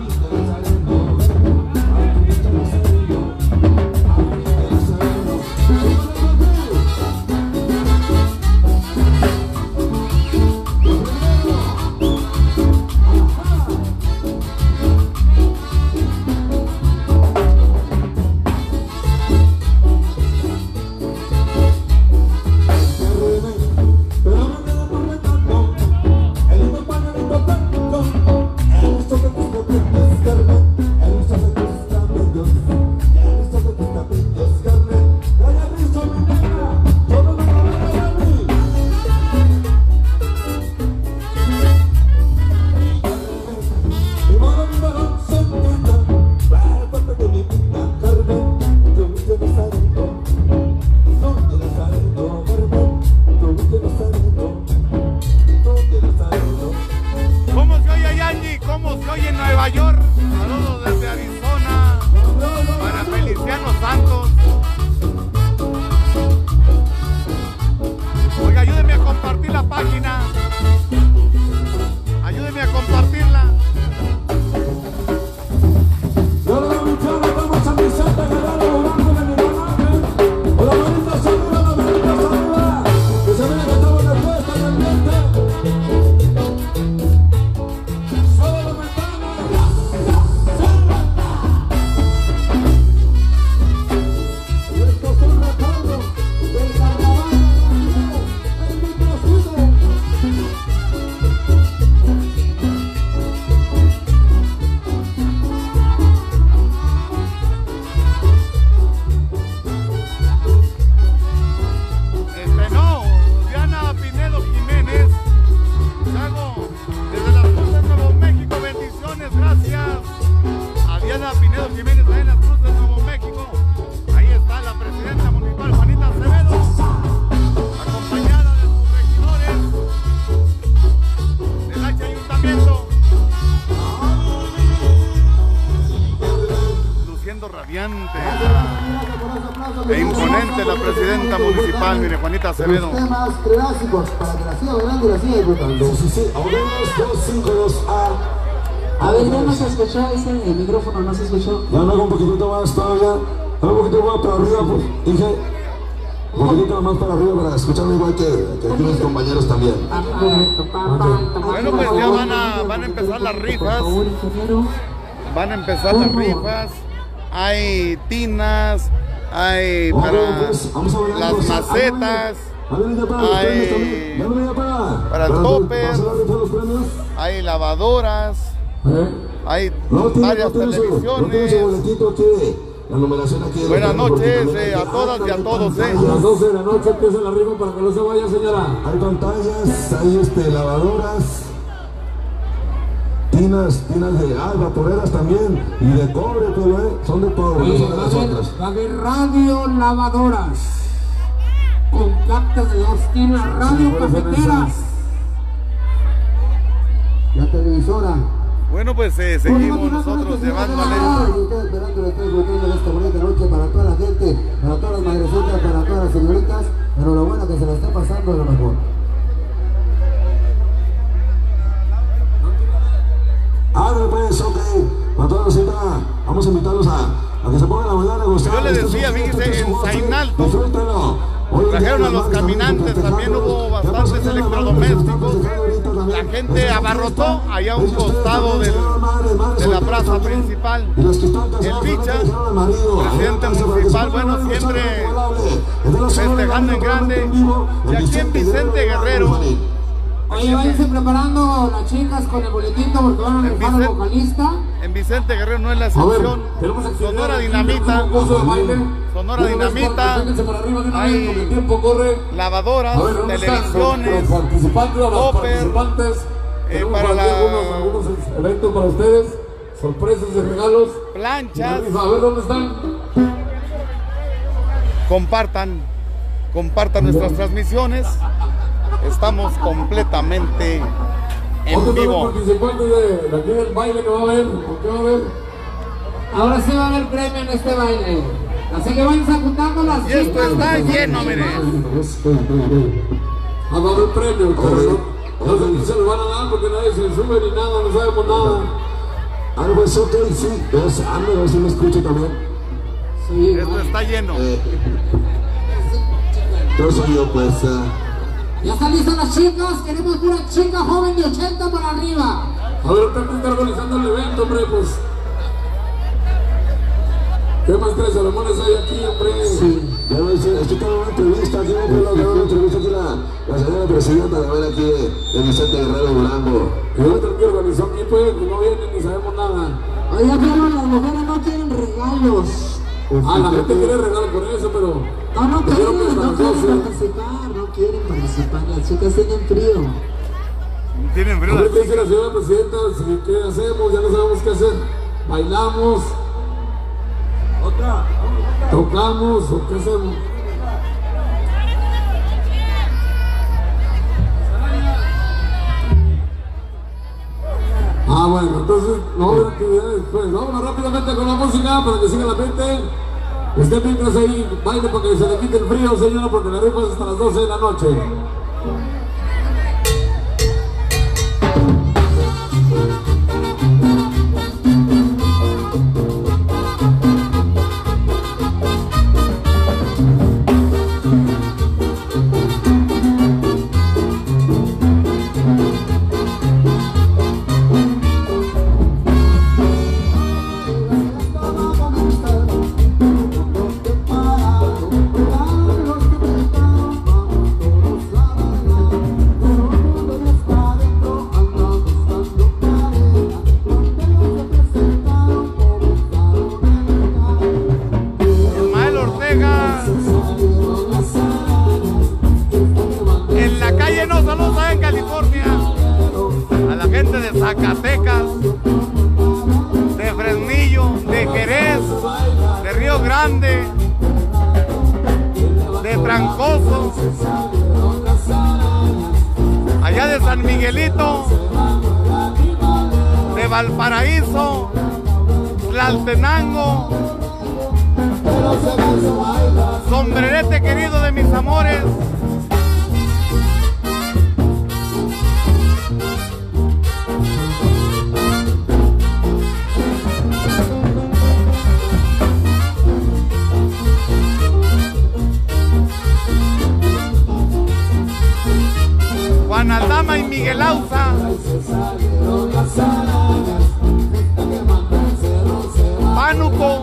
municipal, mire, Juanita Acevedo. Los temas clásicos para que la siga bailando y la siga disfrutando. dos cinco dos A. A ver, ya no se escuchó ese el micrófono, no se escuchó. Ya me hago un poquitito más todavía. Un poquito más para arriba, pues, dije. Un poquitito más para arriba para escucharme igual que, que aquí mis compañeros también. Bueno, pues ya van a, van a empezar las rifas. Van a empezar las rifas. Hay tinas, hay para las macetas, hay para el topper, hay lavadoras, hay varias televisiones. La numeración aquí. Buenas noches eh, a todas y a todos. Eh. A las doce de la noche empieza la rifa para que no se vaya, señora. Hay pantallas, hay este, lavadoras, tinas, tinas de ah, vaporeras también, y de cobre, pero eh, son de todo, no son de las otras. Va a haber radio lavadoras, compactas de dos tinas, radio cafeteras. La televisora. Bueno, pues eh, seguimos nosotros llevándole. Estoy esperando, estoy disfrutando de esta bonita noche para toda la gente, para todas las madrecitas, para todas las señoritas. Enhorabuena que se la está pasando de lo mejor. Ándale pues, ok. Para toda la cita, vamos a invitarlos a, a que se pongan a bailar, a gustar. Yo le decía, fíjese, en Zainalto trajeron a los caminantes, también hubo bastantes electrodomésticos. La gente abarrotó allá a un costado del, de la plaza principal. El Bicha, presidente municipal, bueno, siempre festejando en grande. Y aquí en Vicente Guerrero. Oye, váyanse preparando las chicas con el boletito porque van a rifar al vocalista. En Vicente Guerrero no es la excepción. Sonora Dinamita. Sonora Dinamita. Hay lavadoras, televisiones, toppers. Eh, para la... algunos, algunos eventos para ustedes, sorpresas y regalos. Planchas. A ver dónde están. Compartan, compartan nuestras transmisiones. Estamos completamente en vivo. Participantes de, de aquí del baile que va a haber, ¿qué va a haber? Ahora sí va a haber premio en este baile. Así que vayan juntando las chicas. Y esto está lleno, mire. Ah, va a haber premio, pero no sé si se lo van a dar porque nadie se sube ni nada, no sabemos nada. Ah, pues ok, sí, pues ando, a ver si me escucho también. Sí, esto está lleno. Eh, yo soy yo, pues. Uh, Ya están listas las chicas, queremos pura chica joven de ochenta para arriba. A ver, usted está organizando el evento, hombre, pues. ¿Qué más tres ceremonias hay aquí, hombre? Sí, ya no estoy, estoy con una entrevista aquí, hombre, no, una entrevista aquí la, la señora presidenta también aquí de, de Vicente Guerrero Durango. Y otro que organizó aquí, pues, que no viene ni sabemos nada. Oiga, pero las mujeres no quieren regalos. Ah, la gente quiere regalar por eso, pero... No, no quieren, no quieren participar, no quieren participar, las chicas tienen frío. Tienen frío. A ver qué dice la señora presidenta, ¿qué hacemos? Ya no sabemos qué hacer. ¿Bailamos? ¿Otra? ¿Tocamos o qué hacemos? Ah, bueno, entonces no va a haber actividades después. Vámonos rápidamente con la música para que siga la gente. Usted mientras ahí baile para que se le quite el frío, señora, porque la rifa es hasta las doce de la noche. Zacatecas, de Fresnillo, de Jerez, de Río Grande, de Trancoso, allá de San Miguelito, de Valparaíso, Tlaltenango, Sombrerete querido de mis amores. Juan Aldama y Miguel Ausa. Pánuco.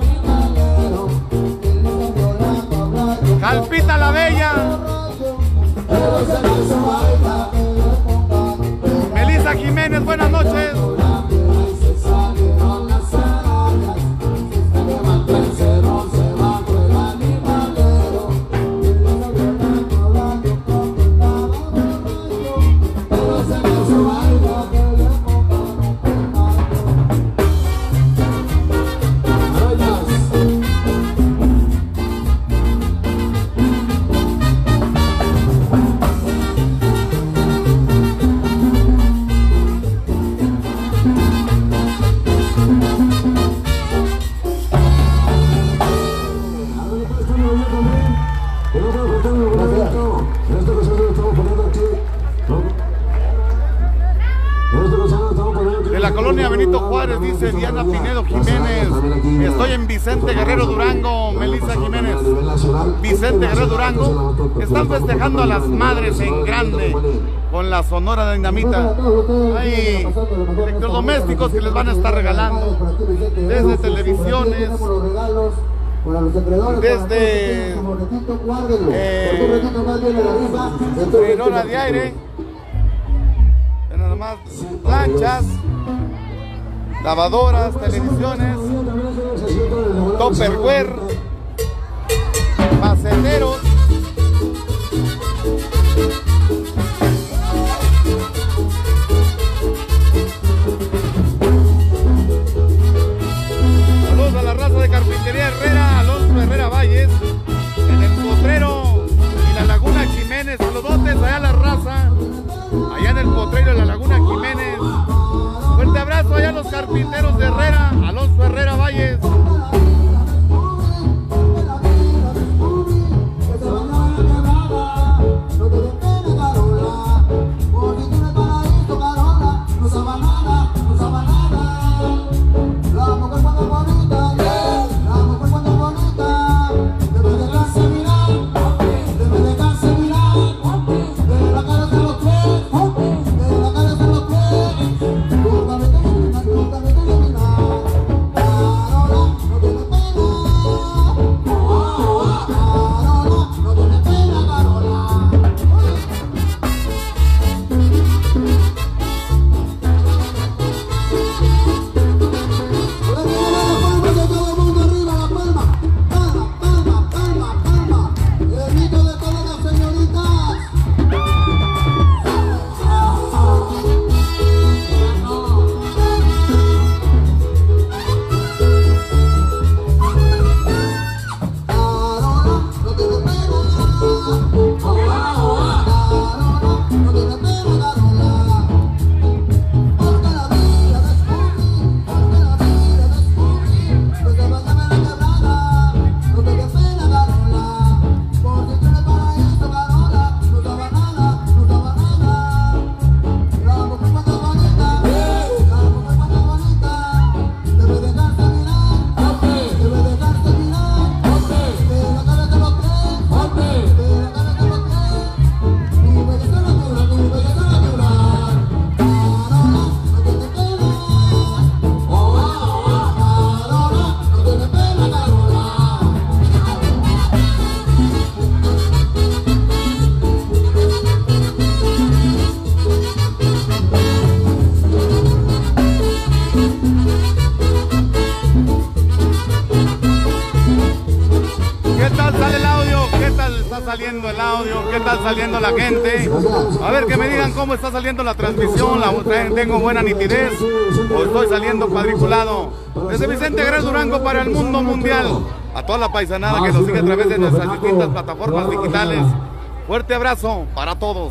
Calpita la Bella. Melissa Jiménez, buenas noches. De la colonia Benito Juárez, dice Diana Pinedo Jiménez. Estoy en Vicente Guerrero Durango, Melissa Jiménez. Vicente Guerrero Durango. Están festejando a las madres en grande con la Sonora Dinamita. Hay electrodomésticos que les van a estar regalando desde televisiones, desde eh, freidora de aire, nada más planchas, lavadoras, televisiones, tupperware, maceteros. Saludos a la raza de Carpintería Herrera, Alonso Herrera Valles, en el Potrero y la Laguna Jiménez. Saludotes allá a la raza, allá en el Potrero y la Laguna Jiménez. Fuerte abrazo allá a los carpinteros de Herrera, Alonso Herrera Valles. Saliendo el audio, qué tal saliendo la gente, a ver que me digan cómo está saliendo la transmisión, la, tengo buena nitidez o estoy saliendo cuadriculado. Desde Vicente Guerrero Durango para el mundo mundial, a toda la paisanada que nos sigue a través de nuestras distintas plataformas digitales, fuerte abrazo para todos.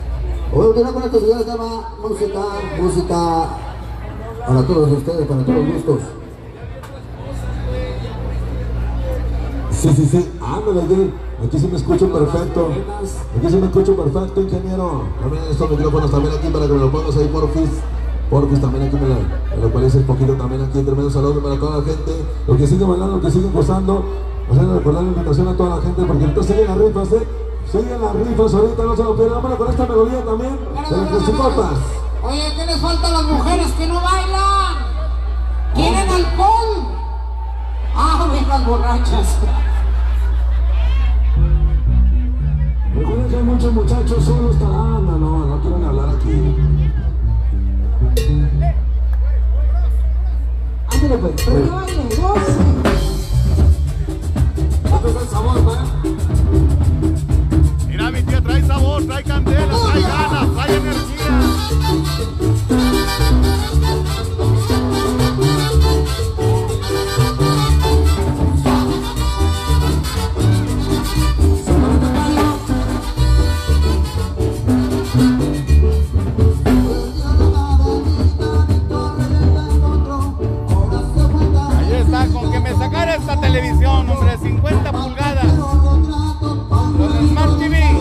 Hoy con esta ciudad se llama música, música para todos ustedes, para todos los gustos. Sí, sí, sí, ándale, aquí, aquí sí me escucho perfecto. Aquí sí me escucho perfecto, ingeniero. También estos micrófonos también aquí para que me lo pongas ahí, porfis. Porfis también aquí me lo, me lo parece un poquito también aquí. Tremendo saludo para toda la gente. Los que siguen bailando, los que siguen gozando. O sea, recordar la invitación a toda la gente porque ahorita siguen las rifas, ¿eh? Siguen las rifas, ahorita no se lo pierdan. Vámonos con esta melodía también. De las crucicotas. Oye, ¿qué les falta a las mujeres que no bailan? ¿Quieren alcohol? Ah, vengan borrachas. Recuerden que hay muchos muchachos solo estarán. No, no, no quieren hablar aquí. Ándale pues, pero que baile, goce. Este es el sabor, ¿eh? Mira, mi tía, trae sabor, trae candela, trae ganas, trae energía. Ahí está, con que me sacara esta televisión, hombre, cincuenta pulgadas. Con Smart T V.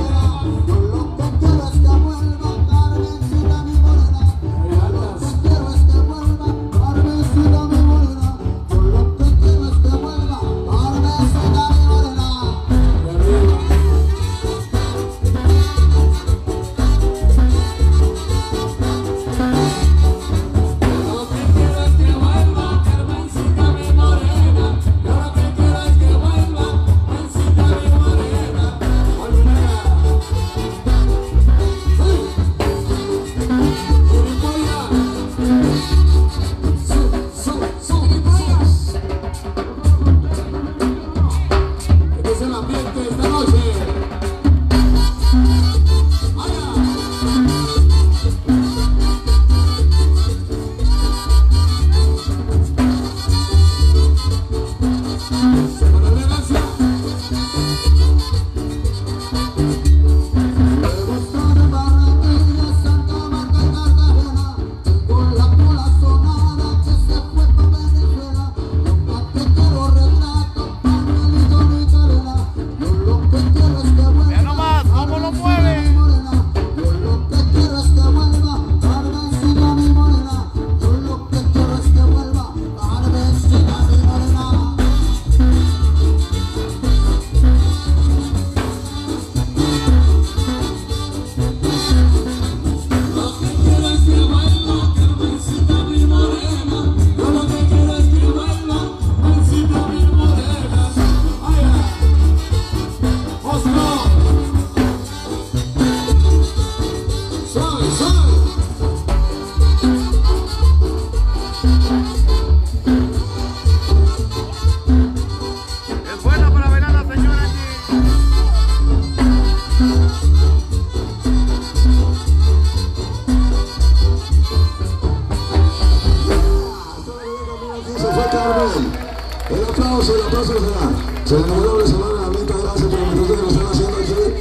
El aplauso, el aplauso será. Se le regaló el salón a la mitad, gracias por la invitación que nos están haciendo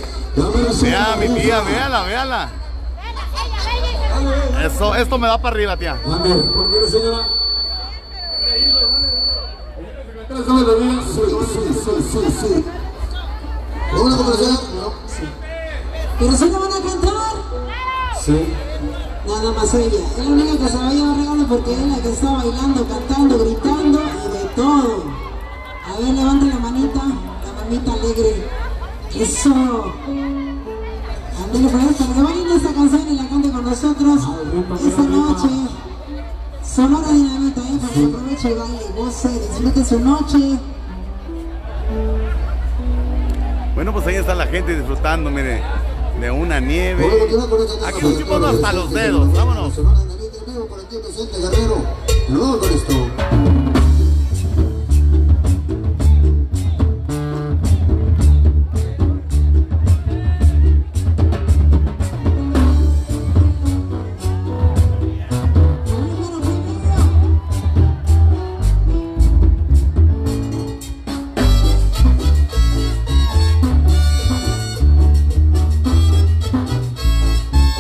aquí. Vea, mi tía, véala, véala. Eso, esto me va para arriba, tía. ¿Por qué, señora? Sí, sí, sí, sí, sí. ¿Vamos a comenzar? ¿Pero sí la van a cantar? Sí. Nada más ella. Es la única que se va a llevar regalo porque es la que está bailando, cantando, gritando y de todo. A ver, levante la manita, la mamita alegre. Eso. Andele por ahí, para que bailen esta canción y la cante con nosotros esta noche. Sonora Dinamita, ¿eh? Para que aproveche el baile, goce, disfrute su noche. Bueno, pues ahí está la gente disfrutando, mire, de una nieve. Aquí nos chupamos hasta los dedos, vámonos. Por aquí presente Guerrero, luego con esto.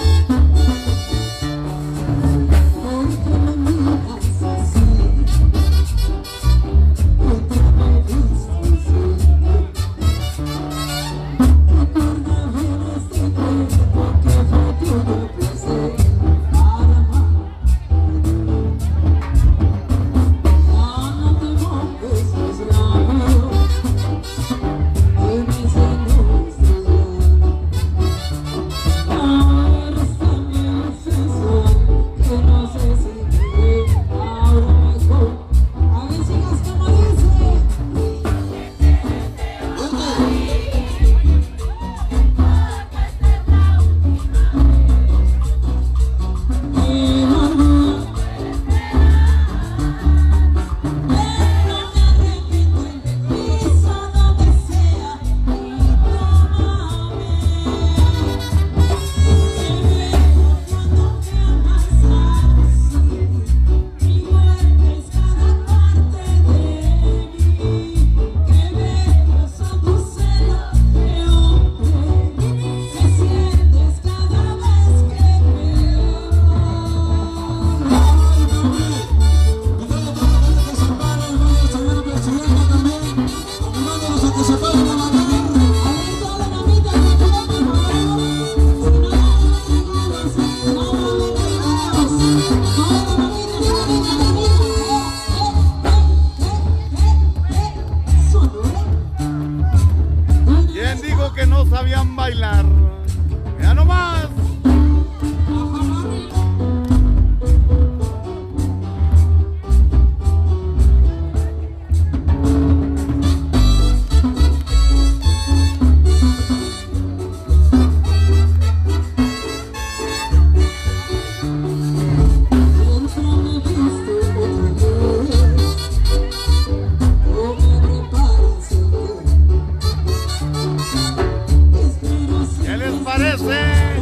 Porque me miras así. parece?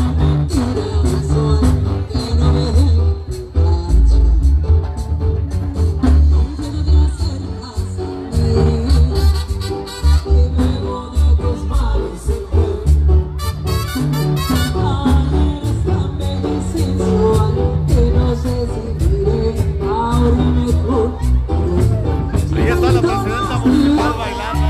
Ahí está la presidenta municipal bailando.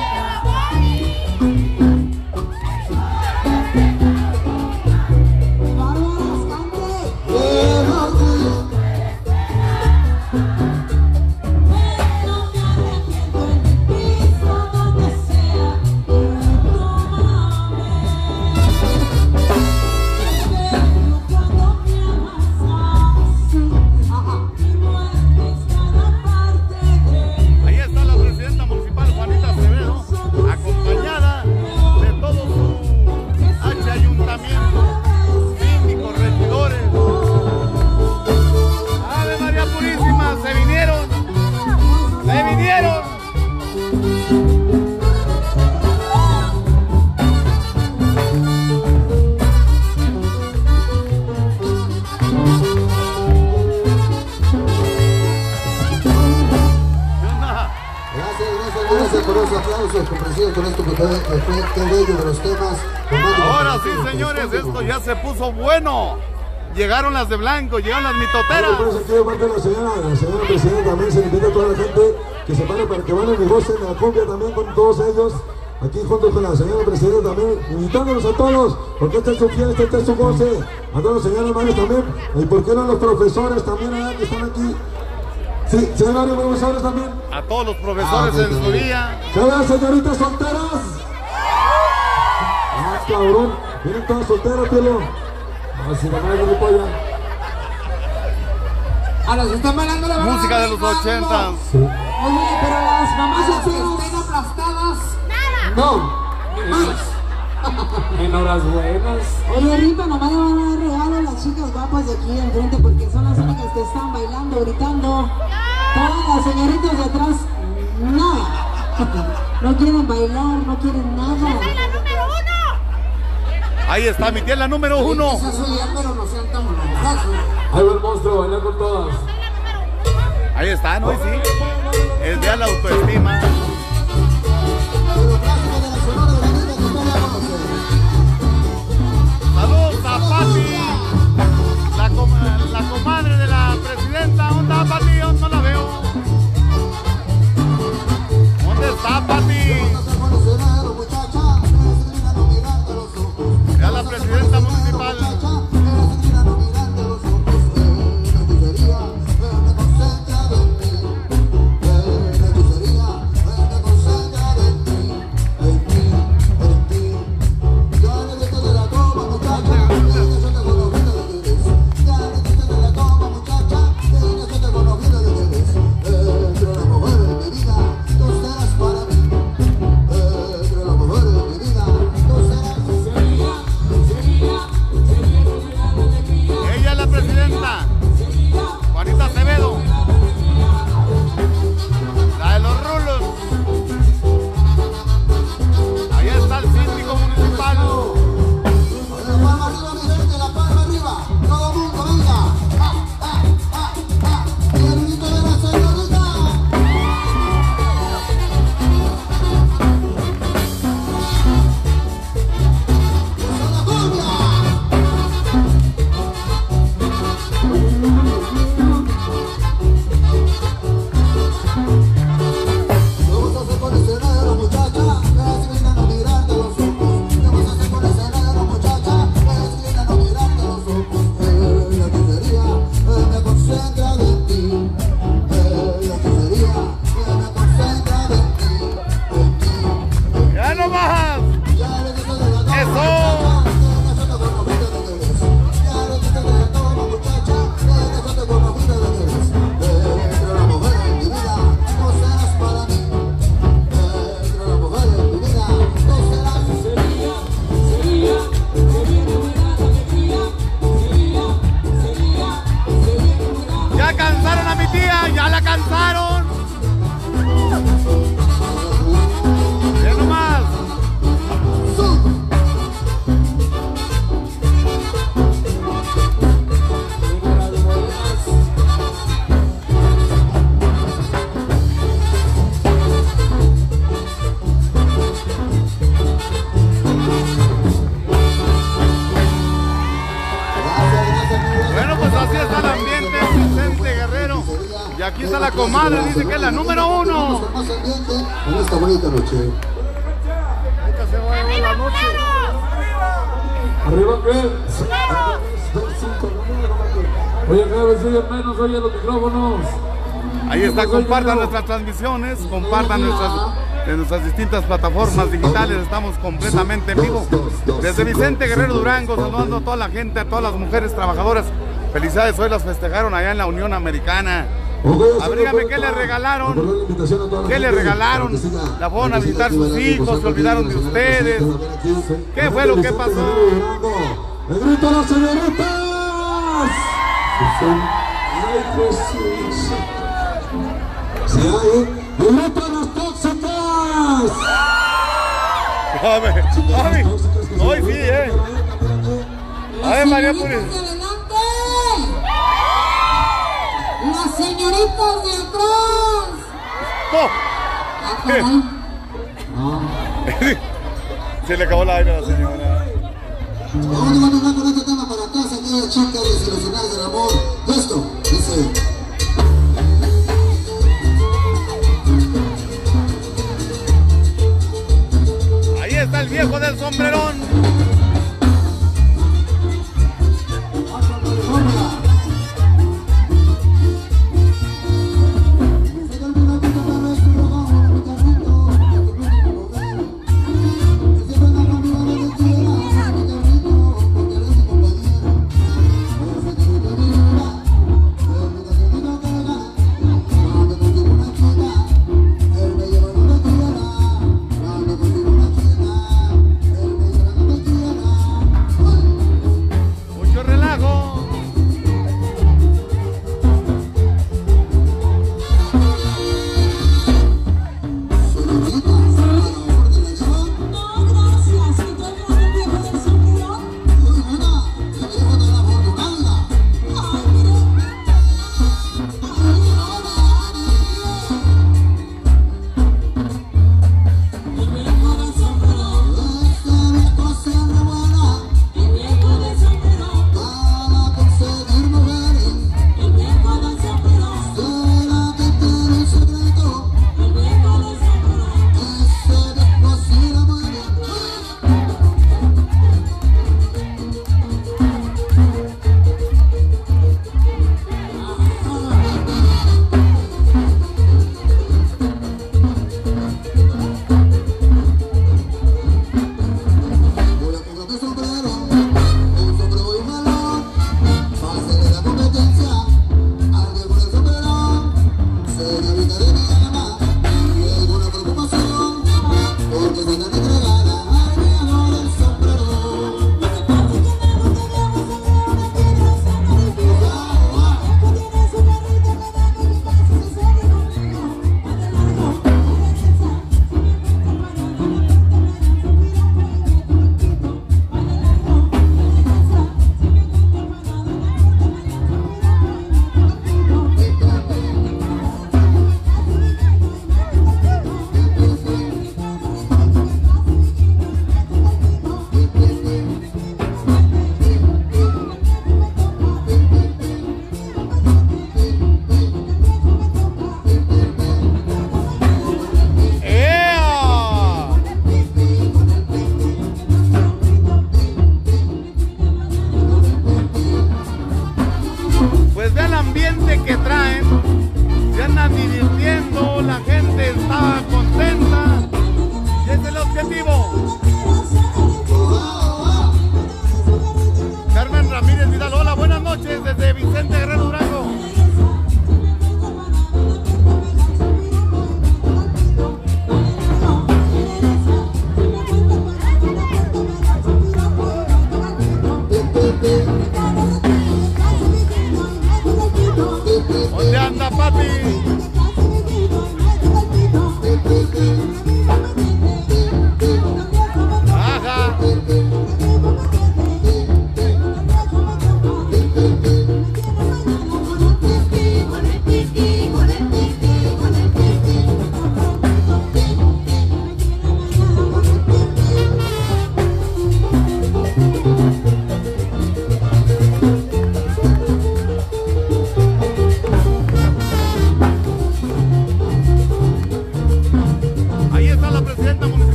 Ahora sí, señores, esto ya se puso bueno. Llegaron las de blanco, llegaron las mitoteras. Por eso quiero parte de la señora, la señora presidenta también se invita a toda la gente que se pare para que vayan y gocen la cumbia también con todos ellos. Aquí junto con la señora presidenta también, invitándolos a todos, porque esta es su fiesta, este es su goce. A todos los señores madres también, y por qué no los profesores también allá que están aquí. Sí, ¿se ven varios profesores también? A todos los profesores ah, en su día. ¿Se ven señoritas solteras? Ah, cabrón, vienen todas solteras, Pielo. Así la madre de polla. A los que están bailando la música de los ochentas. Sí. Oye, pero las mamás que estén aplastadas. No. En horas buenas. Oye, Rita, nomás le van a dar regalo a las chicas guapas de aquí de enfrente porque son las únicas que están bailando, gritando. Todas las señoritas de atrás, nada. No quieren bailar, no quieren nada. ¡Esa es la número uno! Ahí está mi tía, la número uno. Esa soy yo, pero no sean tan bonitas. Ahí va el monstruo, bailar con todas. Ahí están, hoy sí. Es de la autoestima. Saludos a Pati, la, com la comadre de la presidenta. ¿Dónde está Pati? Yo no la veo. ¿Dónde está Pati? Ya la presidenta municipal. Aquí está la comadre, dice que es la número uno. En esta bonita noche. ¡Arriba, perros! ¿Arriba qué? Oye, cada vez siguen menos, oye los micrófonos. Ahí está, compartan nuestras transmisiones, compartan nuestras, en nuestras distintas plataformas digitales. Estamos completamente en vivo. Desde Vicente Guerrero Durango, saludando a toda la gente, a todas las mujeres trabajadoras. Felicidades, hoy las festejaron allá en la Unión Americana. Abrígame, ¿qué le regalaron? ¿Qué le regalaron? La fueron a visitar sus hijos, se olvidaron de ustedes. ¿Qué fue lo que pasó? ¡El grito a las señoritas! ¡Ay, Jesús! ¡Sí hay! ¡El grito a las tóxicas! ¡Ay! ¡Hoy sí, eh! A ver, María Puri. Las señoritas de atrás. ¡No! Se le acabó el aire a la señora. Vamos a continuar con este tema para todas aquellas chicas desilusionadas del amor. Esto dice. Ahí está el viejo del sombrerón.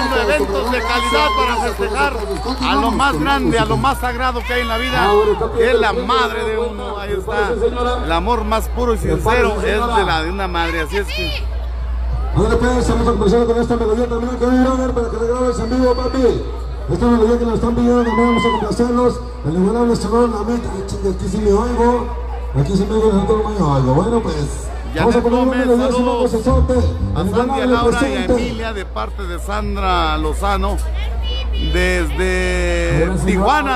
haciendo eventos de calidad para festejar a lo más grande, a lo más sagrado que hay en la vida, que es la madre de uno. Ahí está, el amor más puro y sincero es de la de una madre, así es que... Ahora pues, estamos comenzando con esta melodía también, que voy a ver para que le grabes en vivo, papi. Esta melodía que nos están pidiendo también vamos a complacerlos. El inigualable Sonora Dinamita. Aquí sí me oigo, aquí sí me oigo, en todo me oigo. Bueno pues... Janet Gómez, saludos a Sandy, a Laura y a Emilia de parte de Sandra Lozano desde Tijuana.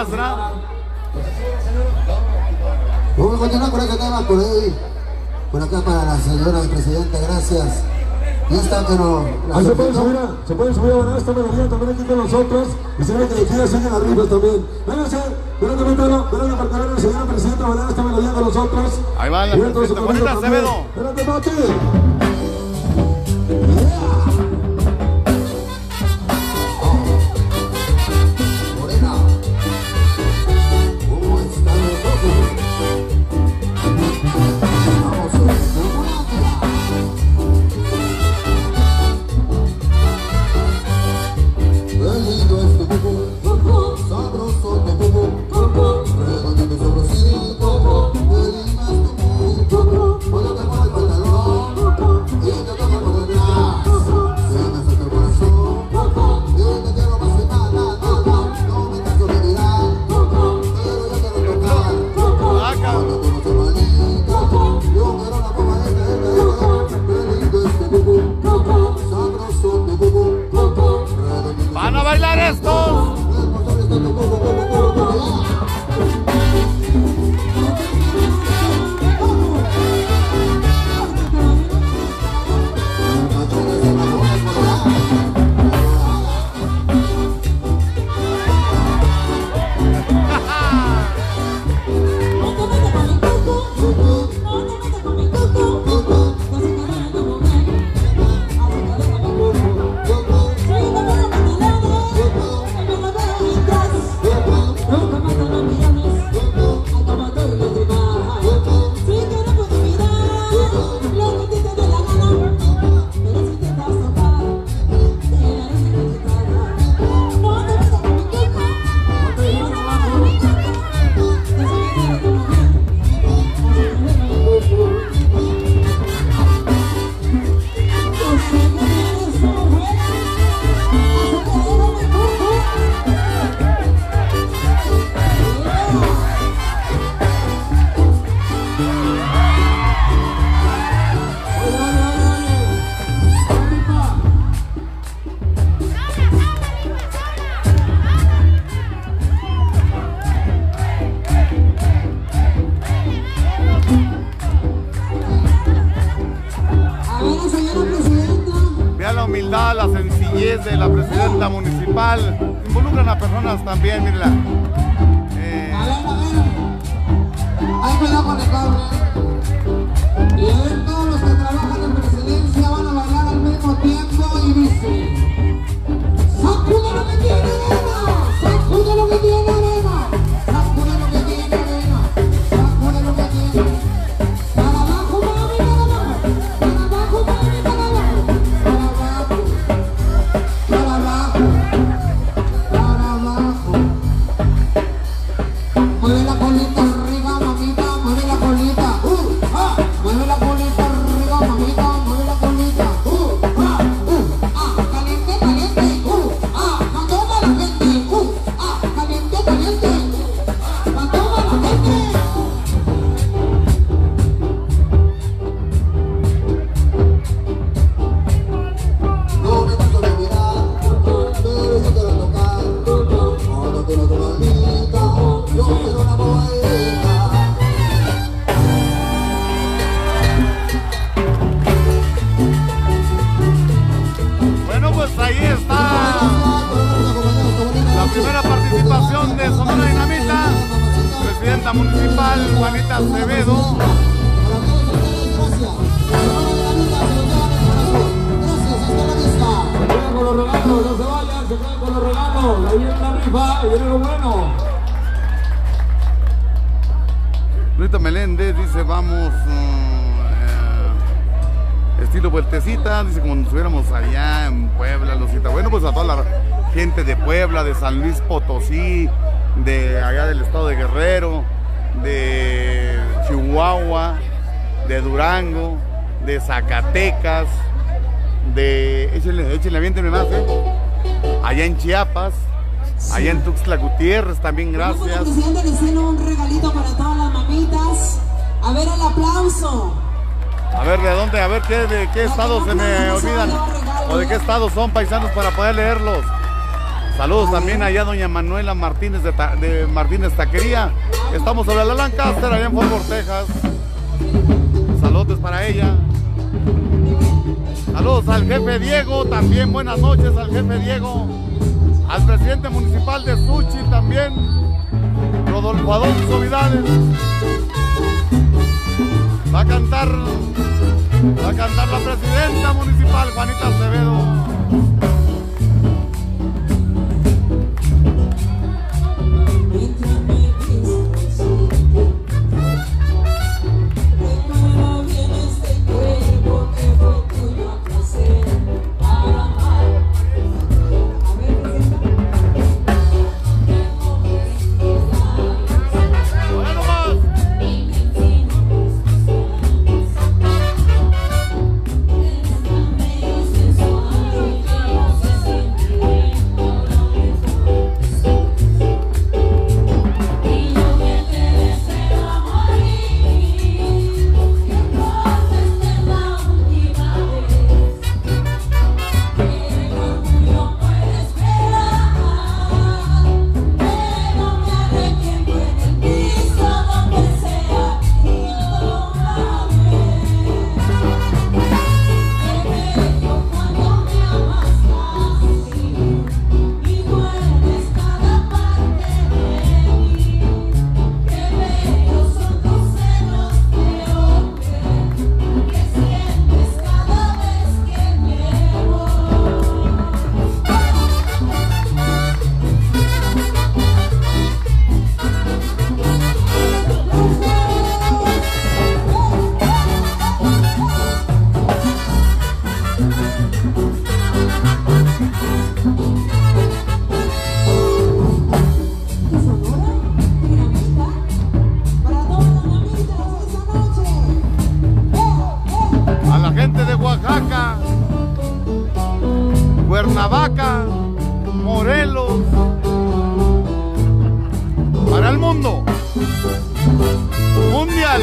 Vamos a continuar con este tema por ahí, por acá para la señora presidenta, gracias. Y esta que no... Ahí se pueden subir a, se pueden subir a bailar esta melodía también aquí con nosotros. Y se ve que de aquí siguen arriba también. Vénganse, vénganse, vénganse, vénganse para que la señora presidenta a bailar esta melodía con nosotros. Ahí va la presidenta, Juanita Acevedo. Espérate, papi. ¿Van a bailar estos? La humildad, la sencillez de la presidenta municipal, involucran a personas también, mírala. Eh... A ver, a ver, ahí cuidado con el cable. Y a ver, todos los que trabajan en presidencia van a bailar al mismo tiempo y dice: sacude lo que tiene arena, sacude lo que tiene arena, sacude lo que tiene arena, sacude lo que tiene. Para abajo, mami, para abajo, para abajo, mami, para abajo. Para abajo, para abajo. Mueve la colita arriba, mamita, mueve la colita. Uh, ah, mueve la colita arriba, mamita, mueve la colita. Uh, ah, uh, ah, caliente, caliente. Uh, ah, pa' toda la gente. Uh, ah, caliente, caliente. Pa' toda la gente. No me canso de mirar, pero yo quiero tocar. Ahora quiero tu maldita, yo quiero una bohemia. Bueno, pues ahí está la primera participación de Sonora Dinamita, presidenta municipal Juanita Acevedo. Con los regalos, no se vayan, se quedan con los regalos. Ahí viene la rifa y viene lo bueno. Rita Meléndez dice: vamos. Uh, estilo vueltecita, dice como si estuviéramos allá en Puebla, Lucita. Bueno, pues a toda la gente de Puebla, de San Luis Potosí, de allá del estado de Guerrero, de Chihuahua, de Durango, de Zacatecas, de, échenle, échenle, aviéntenme más, ¿eh? Allá en Chiapas, allá en Tuxtla Gutiérrez también, gracias. Bueno, pues el presidente le hicieron un regalito para todas las mamitas. A ver el aplauso. A ver, ¿de dónde? A ver, ¿qué, de qué estado se me olvidan? ¿O de qué estado son, paisanos, para poder leerlos? Saludos también allá a doña Manuela Martínez de, Ta de Martínez Taquería. Estamos sobre la Lancaster, allá en Fort Worth, Texas. Saludos para ella. Saludos al jefe Diego, también buenas noches al jefe Diego. Al presidente municipal de Suchi también, Rodolfo Adolfo Vidales. Va a cantar, va a cantar la presidenta municipal, Juanita Acevedo. Cuernavaca, Morelos, para el mundo mundial.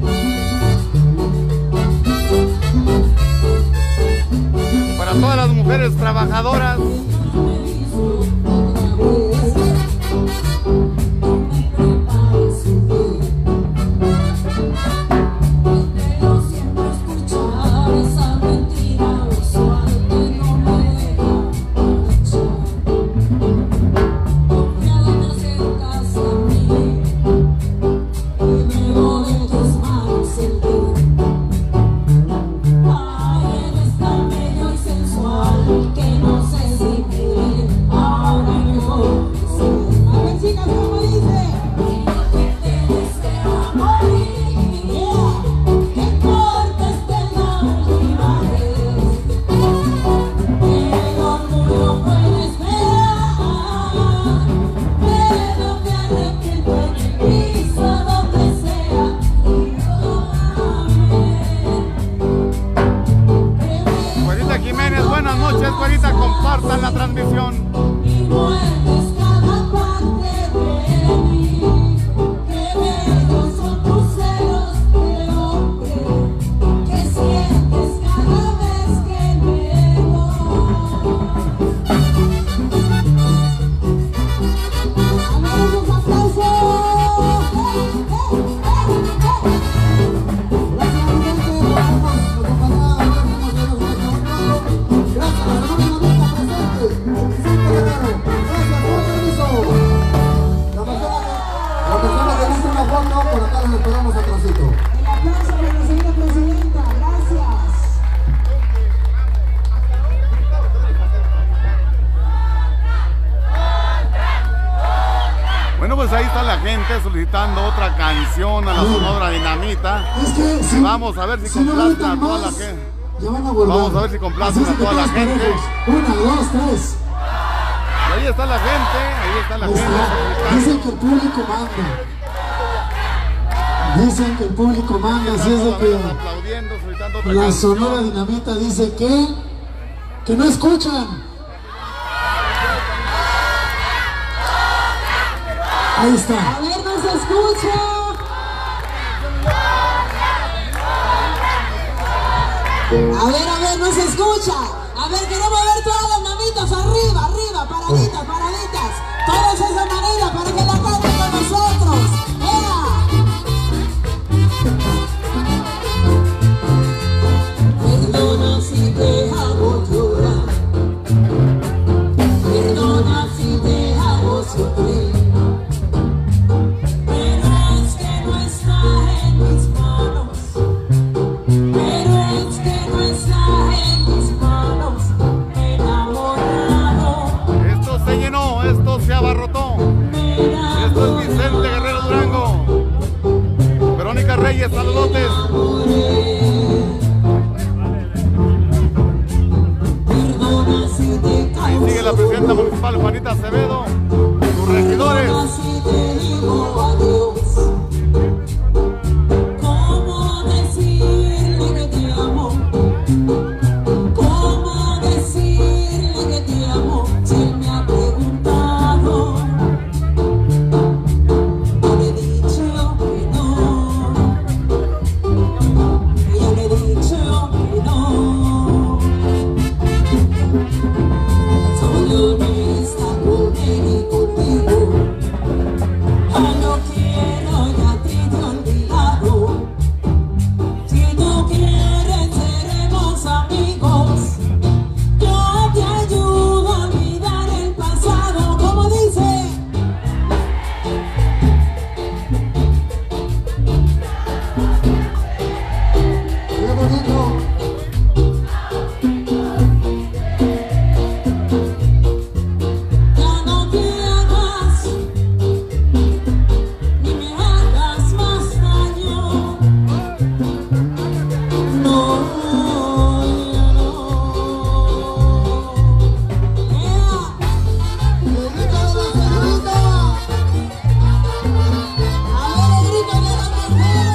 Para todas las mujeres trabajadoras. Compartan la transmisión. Solicitando otra canción a la Sonora Dinamita. Es que si, vamos a ver si, si complazca no a toda la gente. Ya van a guardar. Vamos a ver si complacen a toda la gente. Una, dos, tres. Ahí está la gente, ahí está la Ahí gente. está. Dicen que el público manda. Dicen que el público manda, así es de que Aplaudiendo, solicitando otra la canción. Sonora Dinamita dice que que no escuchan. Ahí está. A ver, no se escucha. A ver, a ver, no se escucha. A ver, queremos ver todas las mamitas arriba, arriba, paraditas, paraditas. Todas esas manitas para que la canten con nosotros. ¡Ea! Perdona si te hago llorar. Perdona si te hago sufrir. Pero es que no está en mis manos. Pero es que no está en mis manos. Enamorado. Esto se llenó, esto se abarrotó. Esto es Vicente Guerrero Durango. Verónica Reyes, saludotes. Ahí sigue la presidenta municipal Juanita Acevedo, sus regidores. Si te digo adiós, ¿cómo decirle que te amo? ¿Cómo decirle que te amo? Si él me ha preguntado, yo le he dicho que no. Yo le he dicho que no. Solo no está con él y contigo. Ya no quiero, ya te he olvidado. Si tú quieres, seremos amigos. Yo te ayudo a olvidar el pasado. ¿Cómo dice? Qué bonito. Ya no te hagas, ni me hagas más daño. No, ya no. Yeah. El grito de la señorita. A ver el grito de las mujeres.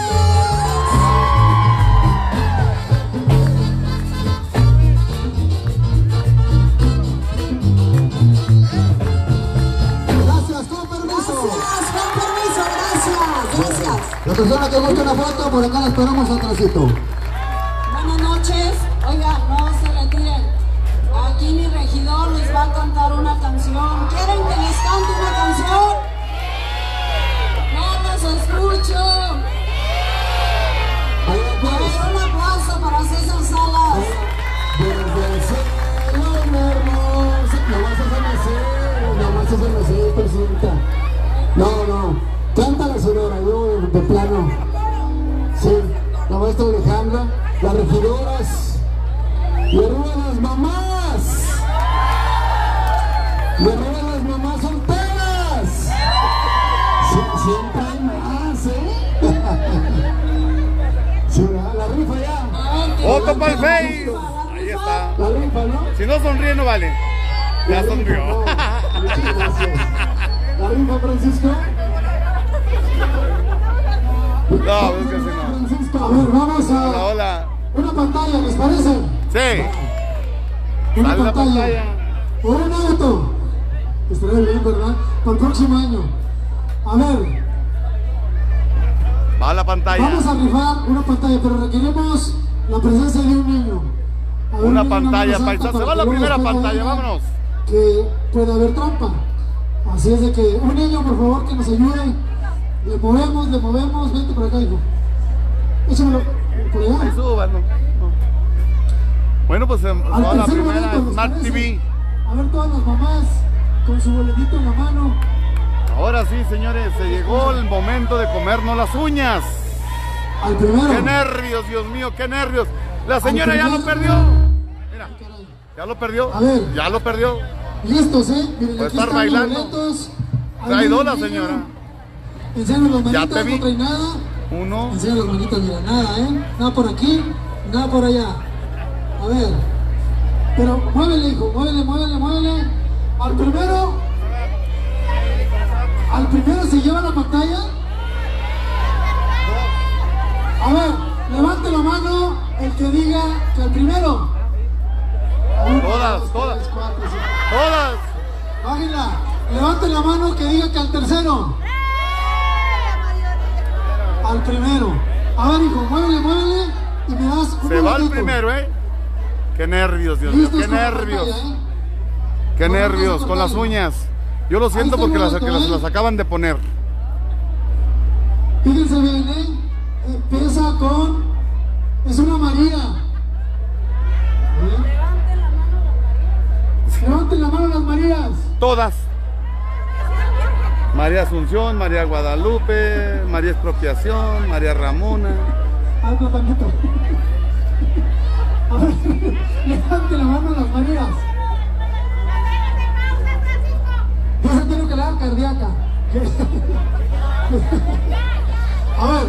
Gracias, con permiso. Gracias, con permiso, gracias, gracias. La persona que guste una foto, por acá la esperamos atrásito. Buenas noches. Oigan, no se retiren. Aquí mi regidor les va a cantar una canción. ¿Quieren que les cante una canción? No los escucho. Ahí A pues. ver, un aplauso para César Salas. Desde el cielo, mi hermosa. No vas a hacer nacer, no vas a hacer nacer, presidenta. No, no. Canta la señora, yo de plano. Sí, la maestra Alejandra, las regidoras. Y arriba las mamás. Y arriba las mamás solteras. Sí, siempre hay más, ¿eh? Sí, ¿verdad? La rifa ya. A ver, que Otro cante para el la Face. rifa, la Ahí rifa. está. La rifa, ¿no? Si no sonríe, no vale. Ya La rifa, sonrió. no. Muchas gracias. La rifa, Francisco. No, es que si no. Francisco, a ver, vamos a Hola, hola. una pantalla, ¿les parece? Sí. Una Sale la pantalla. pantalla. O un auto. Estaría bien, ¿verdad? Para el próximo año. A ver, Va a la pantalla. vamos a rifar una pantalla, pero requerimos la presencia de un niño. A ver, Una un niño pantalla, más alto paisa. Se para va que la luego primera después pantalla, digan vámonos. Que puede haber trampa. Así es de que un niño, por favor, que nos ayude. Le movemos, le movemos. Vente por acá, hijo. Échamelo por Ahí allá. súbanlo. Bueno, pues se Al va la tercer primera momento, ¿les Smart parece? T V. A ver todas las mamás con su boletito en la mano. Ahora sí, señores, se llegó el momento de comernos las uñas. Al primero. ¡Qué nervios, Dios mío, qué nervios! La señora ya lo perdió. Mira, ya lo perdió. A ver. Ya lo perdió. Listos, ¿eh? Miren, Puede aquí estar están bailando. los boletos. Ahí Traidora, viene el niño. señora. Enseñan las Ya manitas, te vi. no trae nada. Uno. Enseñan las manitas, mira, nada, ¿eh? Nada por aquí, nada por allá. A ver. Pero muévele, hijo, muévele, muévele, muévele. Al primero. Al primero se lleva la pantalla. A ver, levante la mano el que diga que el primero. Uno, Todas, dos, todas. tres, cuatro, cinco. Todas. Bájenla. Levante la mano que diga que al tercero. Al primero. A ver, hijo, muévele, muévele y me das un Se va el momentito. primero, ¿eh? Qué nervios, Dios mío. Listos Qué con la nervios. pantalla, ¿eh? Qué No, no, nervios no, con las no. uñas. Yo lo siento Ahí está porque el las, boleto, que las, ¿eh? las acaban de poner. Fíjense bien, ¿eh? Empieza con... Es una María. ¿Eh? Levanten la mano las Marías. Todas. María Asunción, María Guadalupe, María Expropiación, María Ramona. Ah, no, también. A ver, levanten la mano las Marías. Yo se tiene que la dar cardíaca. A ver.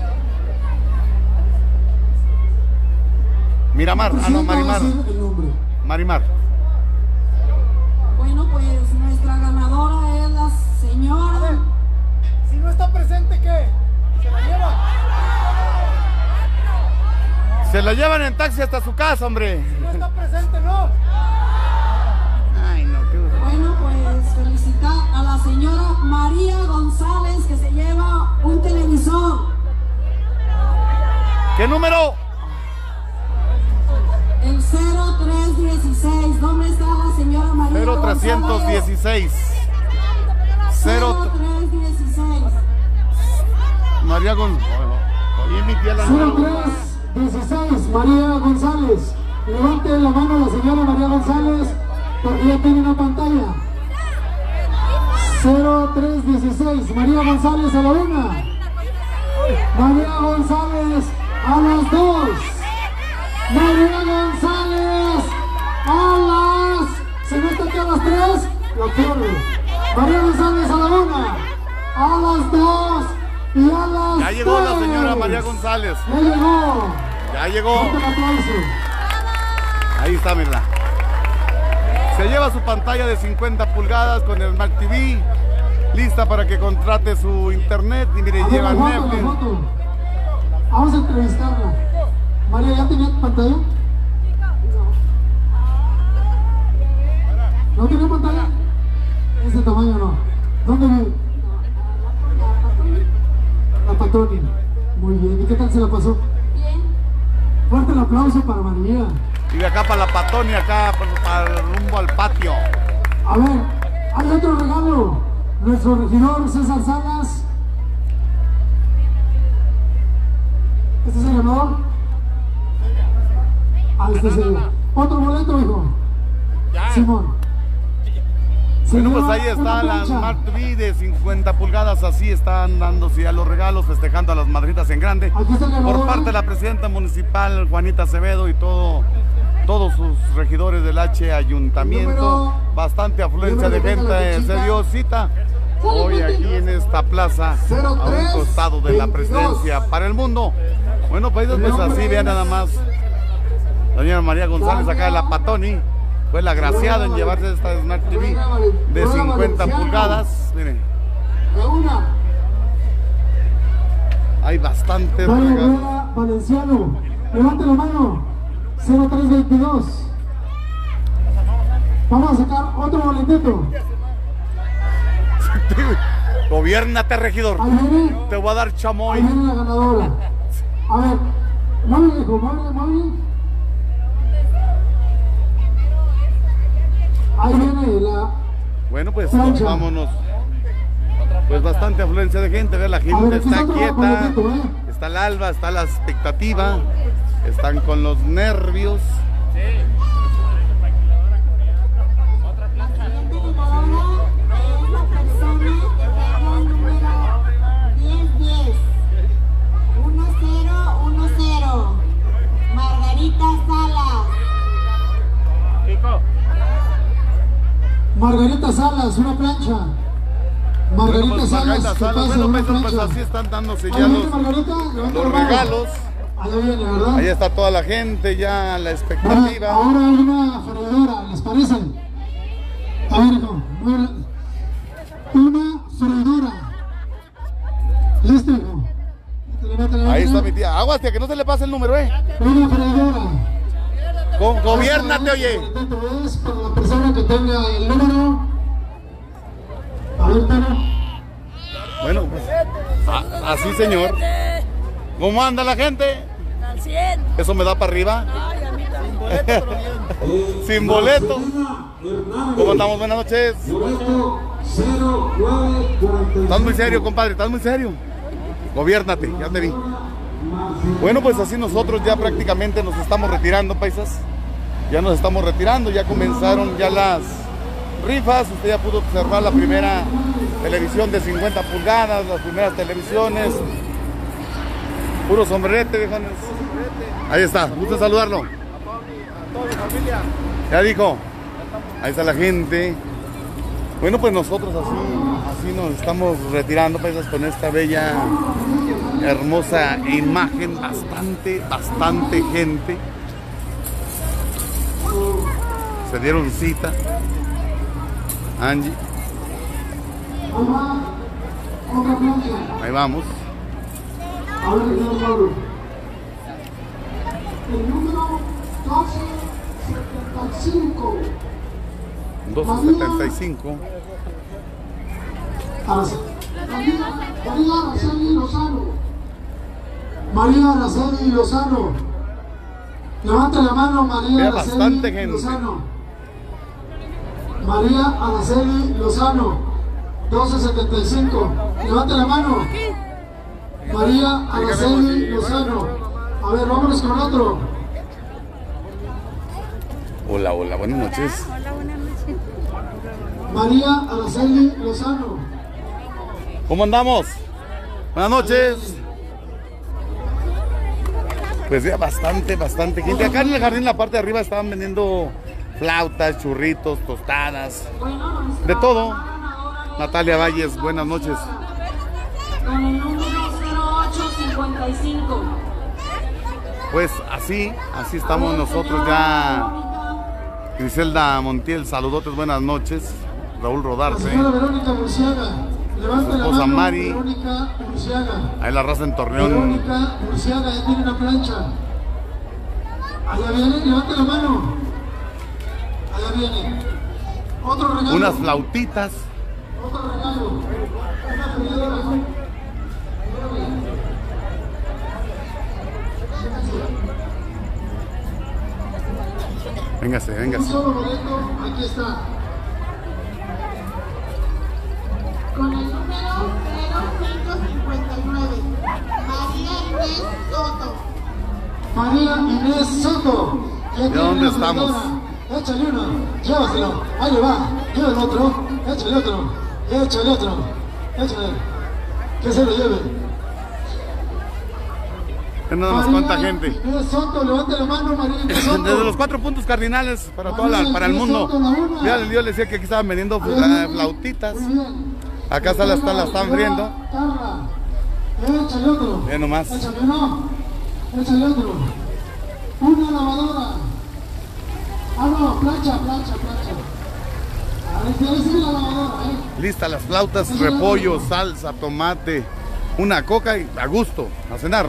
Miramar, ah no, Marimar. El nombre. Marimar. Bueno, pues nuestra ganadora es la señora. Si no está presente, ¿qué? ¿Se la lleva? Se la llevan en taxi hasta su casa, hombre. Si no está presente, no. Ay, no, qué Bueno, pues felicitar a la señora María González que se lleva un televisor. ¿Qué número? El cero tres dieciséis. ¿Dónde está la señora María cero trescientos González? dieciséis. cero cero tres dieciséis. María González. Oye, mi tía la cero tres dieciséis, María González. Levante la mano la señora María González porque ya tiene una pantalla. cero tres dieciséis, María González a la una. María González a las dos. María González a las... ¿Se mete aquí a las tres? Lo pierde. María González a la una, a las dos y a las Ya llegó la tres. señora María González. Ya llegó. Ya llegó. Fuerte el aplauso. Ahí está, mira. Se lleva su pantalla de cincuenta pulgadas con el Smart T V. Lista para que contrate su internet. Y mire, A ver, lleva la foto, la Netflix. foto. Vamos a entrevistarla. María, ¿ya tenía pantalla? ¿No tiene pantalla? Ese tamaño no. ¿Dónde vive? La Patoni. Muy bien. ¿Y qué tal se la pasó? Bien. Fuerte el aplauso para María. Y de acá para la Patoni, acá para, para rumbo al patio. A ver, hay otro regalo. Nuestro regidor César Salas. ¿Este es el ganador? Ah, este es el... Otro boleto, hijo. Simón. Se Bueno, pues lleva ahí una está la plancha. Smart T V de cincuenta pulgadas. Así están dándose ya los regalos, festejando a las madritas en grande. Aquí está el ganador. Por parte de la presidenta municipal, Juanita Acevedo, y todo, todos sus regidores del H Ayuntamiento. Número- Bastante afluencia número de que tenga la gente. Se fichita. dio cita hoy aquí en esta plaza, cero a un tres costado de la veintidós. presidencia para el mundo. Bueno, pues, pues nombre así vean es- nada más. La señora María González, acá de la Patoni, fue la agraciada en llevarse esta Smart T V de cincuenta pulgadas. Miren, De una. hay bastante María regalo. Rueda Valenciano. Levante la mano. cero tres veintidós. Vamos a sacar otro boletito. Gobiérnate, regidor. Ahí viene. Te voy a dar Ahí chamoy. viene la ganadora. A ver. Muévele, hijo. Muévele, muévele. Ahí viene la... Bueno, pues Plancha. vámonos. Pues bastante afluencia de gente, ve, la A gente ver, aquí está está otro quieta, boletito, ¿eh? está el alba, está la expectativa, están con los nervios. Margarita Salas. Margarita Salas, una plancha. Margarita Bueno, pues, Salas, Margarita ¿qué Salas. pasa? Bueno, Una pues, pues plancha. así están dándose Ahí ya viene los, Margarita, levanta los la mano. regalos. Allá viene, ¿verdad? Ahí está toda la gente, ya la expectativa. Ahora, ahora hay una freidora, ¿les parece? A ver, hijo. Una freidora. ¿Listo, hijo? Ahí está mi tía. Aguas, tía, que no se le pase el número, eh. Una freidora. Go gobiérnate, oye. Es para la persona que tenga el número. A ver, pero. Bueno, pues, a, así, señor. ¿Cómo anda la gente? Al cien. ¿Eso me da para arriba? Ay, a mí también. Sin boleto. ¿Cómo andamos? Buenas noches. Estás muy serio, compadre, estás muy serio. Gobiérnate, ya te vi. Bueno, pues así nosotros ya prácticamente nos estamos retirando, paisas. Ya nos estamos retirando, ya comenzaron ya las rifas. Usted ya pudo observar la primera televisión de cincuenta pulgadas, las primeras televisiones. Puro sombrerete, viejones. Ahí está, gusto saludarlo. A toda mi familia. Ya dijo. Ahí está la gente. Bueno, pues nosotros así, así nos estamos retirando, paisas, con esta bella, hermosa imagen. Bastante, bastante gente. Se dieron cita. Angie. Ahí vamos. El número doce setenta y cinco. doce setenta y cinco. María Araceli Lozano. María Araceli Lozano. Levante la mano, María Vea Araceli bastante gente. Lozano. María Araceli Lozano. doce setenta y cinco. Levante la mano. María Araceli Lozano. A ver, vámonos con otro. Hola, hola, buenas noches. Hola, buenas noches. María Araceli Lozano. ¿Cómo andamos? Buenas noches. Pues ya bastante, bastante gente. Acá en el jardín, en la parte de arriba, estaban vendiendo flautas, churritos, tostadas, de todo. Natalia Valles, buenas noches. Con el número cero ocho cincuenta y cinco. Pues así, así estamos nosotros ya. Griselda Montiel, saludotes, buenas noches. Raúl Rodarse. La señora Verónica Murciaga. Levante la esposa mano, Mari. Verónica Murciaga. Ahí la raza en Torreón. Verónica Murciaga, ya tiene una plancha. Allá viene, levante la mano. Allá viene. Otro regalo. Unas flautitas. Otro regalo. Una freidora. Véngase, Un véngase. solo boleto, aquí está. Con el número cero cinco cincuenta y nueve. María Inés Soto. María Inés Soto. Ya tiene dónde una estamos? freidora. Échale uno, llévaselo. Ahí le va. Lleva el otro. Échale otro. Échale otro. Échale. Que se lo lleve. Nada más cuánta gente. Inés Soto, levante la mano, María Inés Soto. Desde los cuatro puntos cardinales para toda la, para el mundo. Ya yo le decía que aquí estaban vendiendo fla- flautitas. Muy bien. Acá se la están, la están friendo. Carla, échale otro. Ve nomás. Échale uno. Échale otro. Una lavadora. Ah, no, plancha, plancha, plancha. Ahí tiene que ser la lavadora, eh. Listas las flautas, repollo, salsa, tomate, una coca y a gusto, a cenar.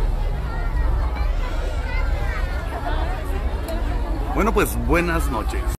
Bueno, pues buenas noches.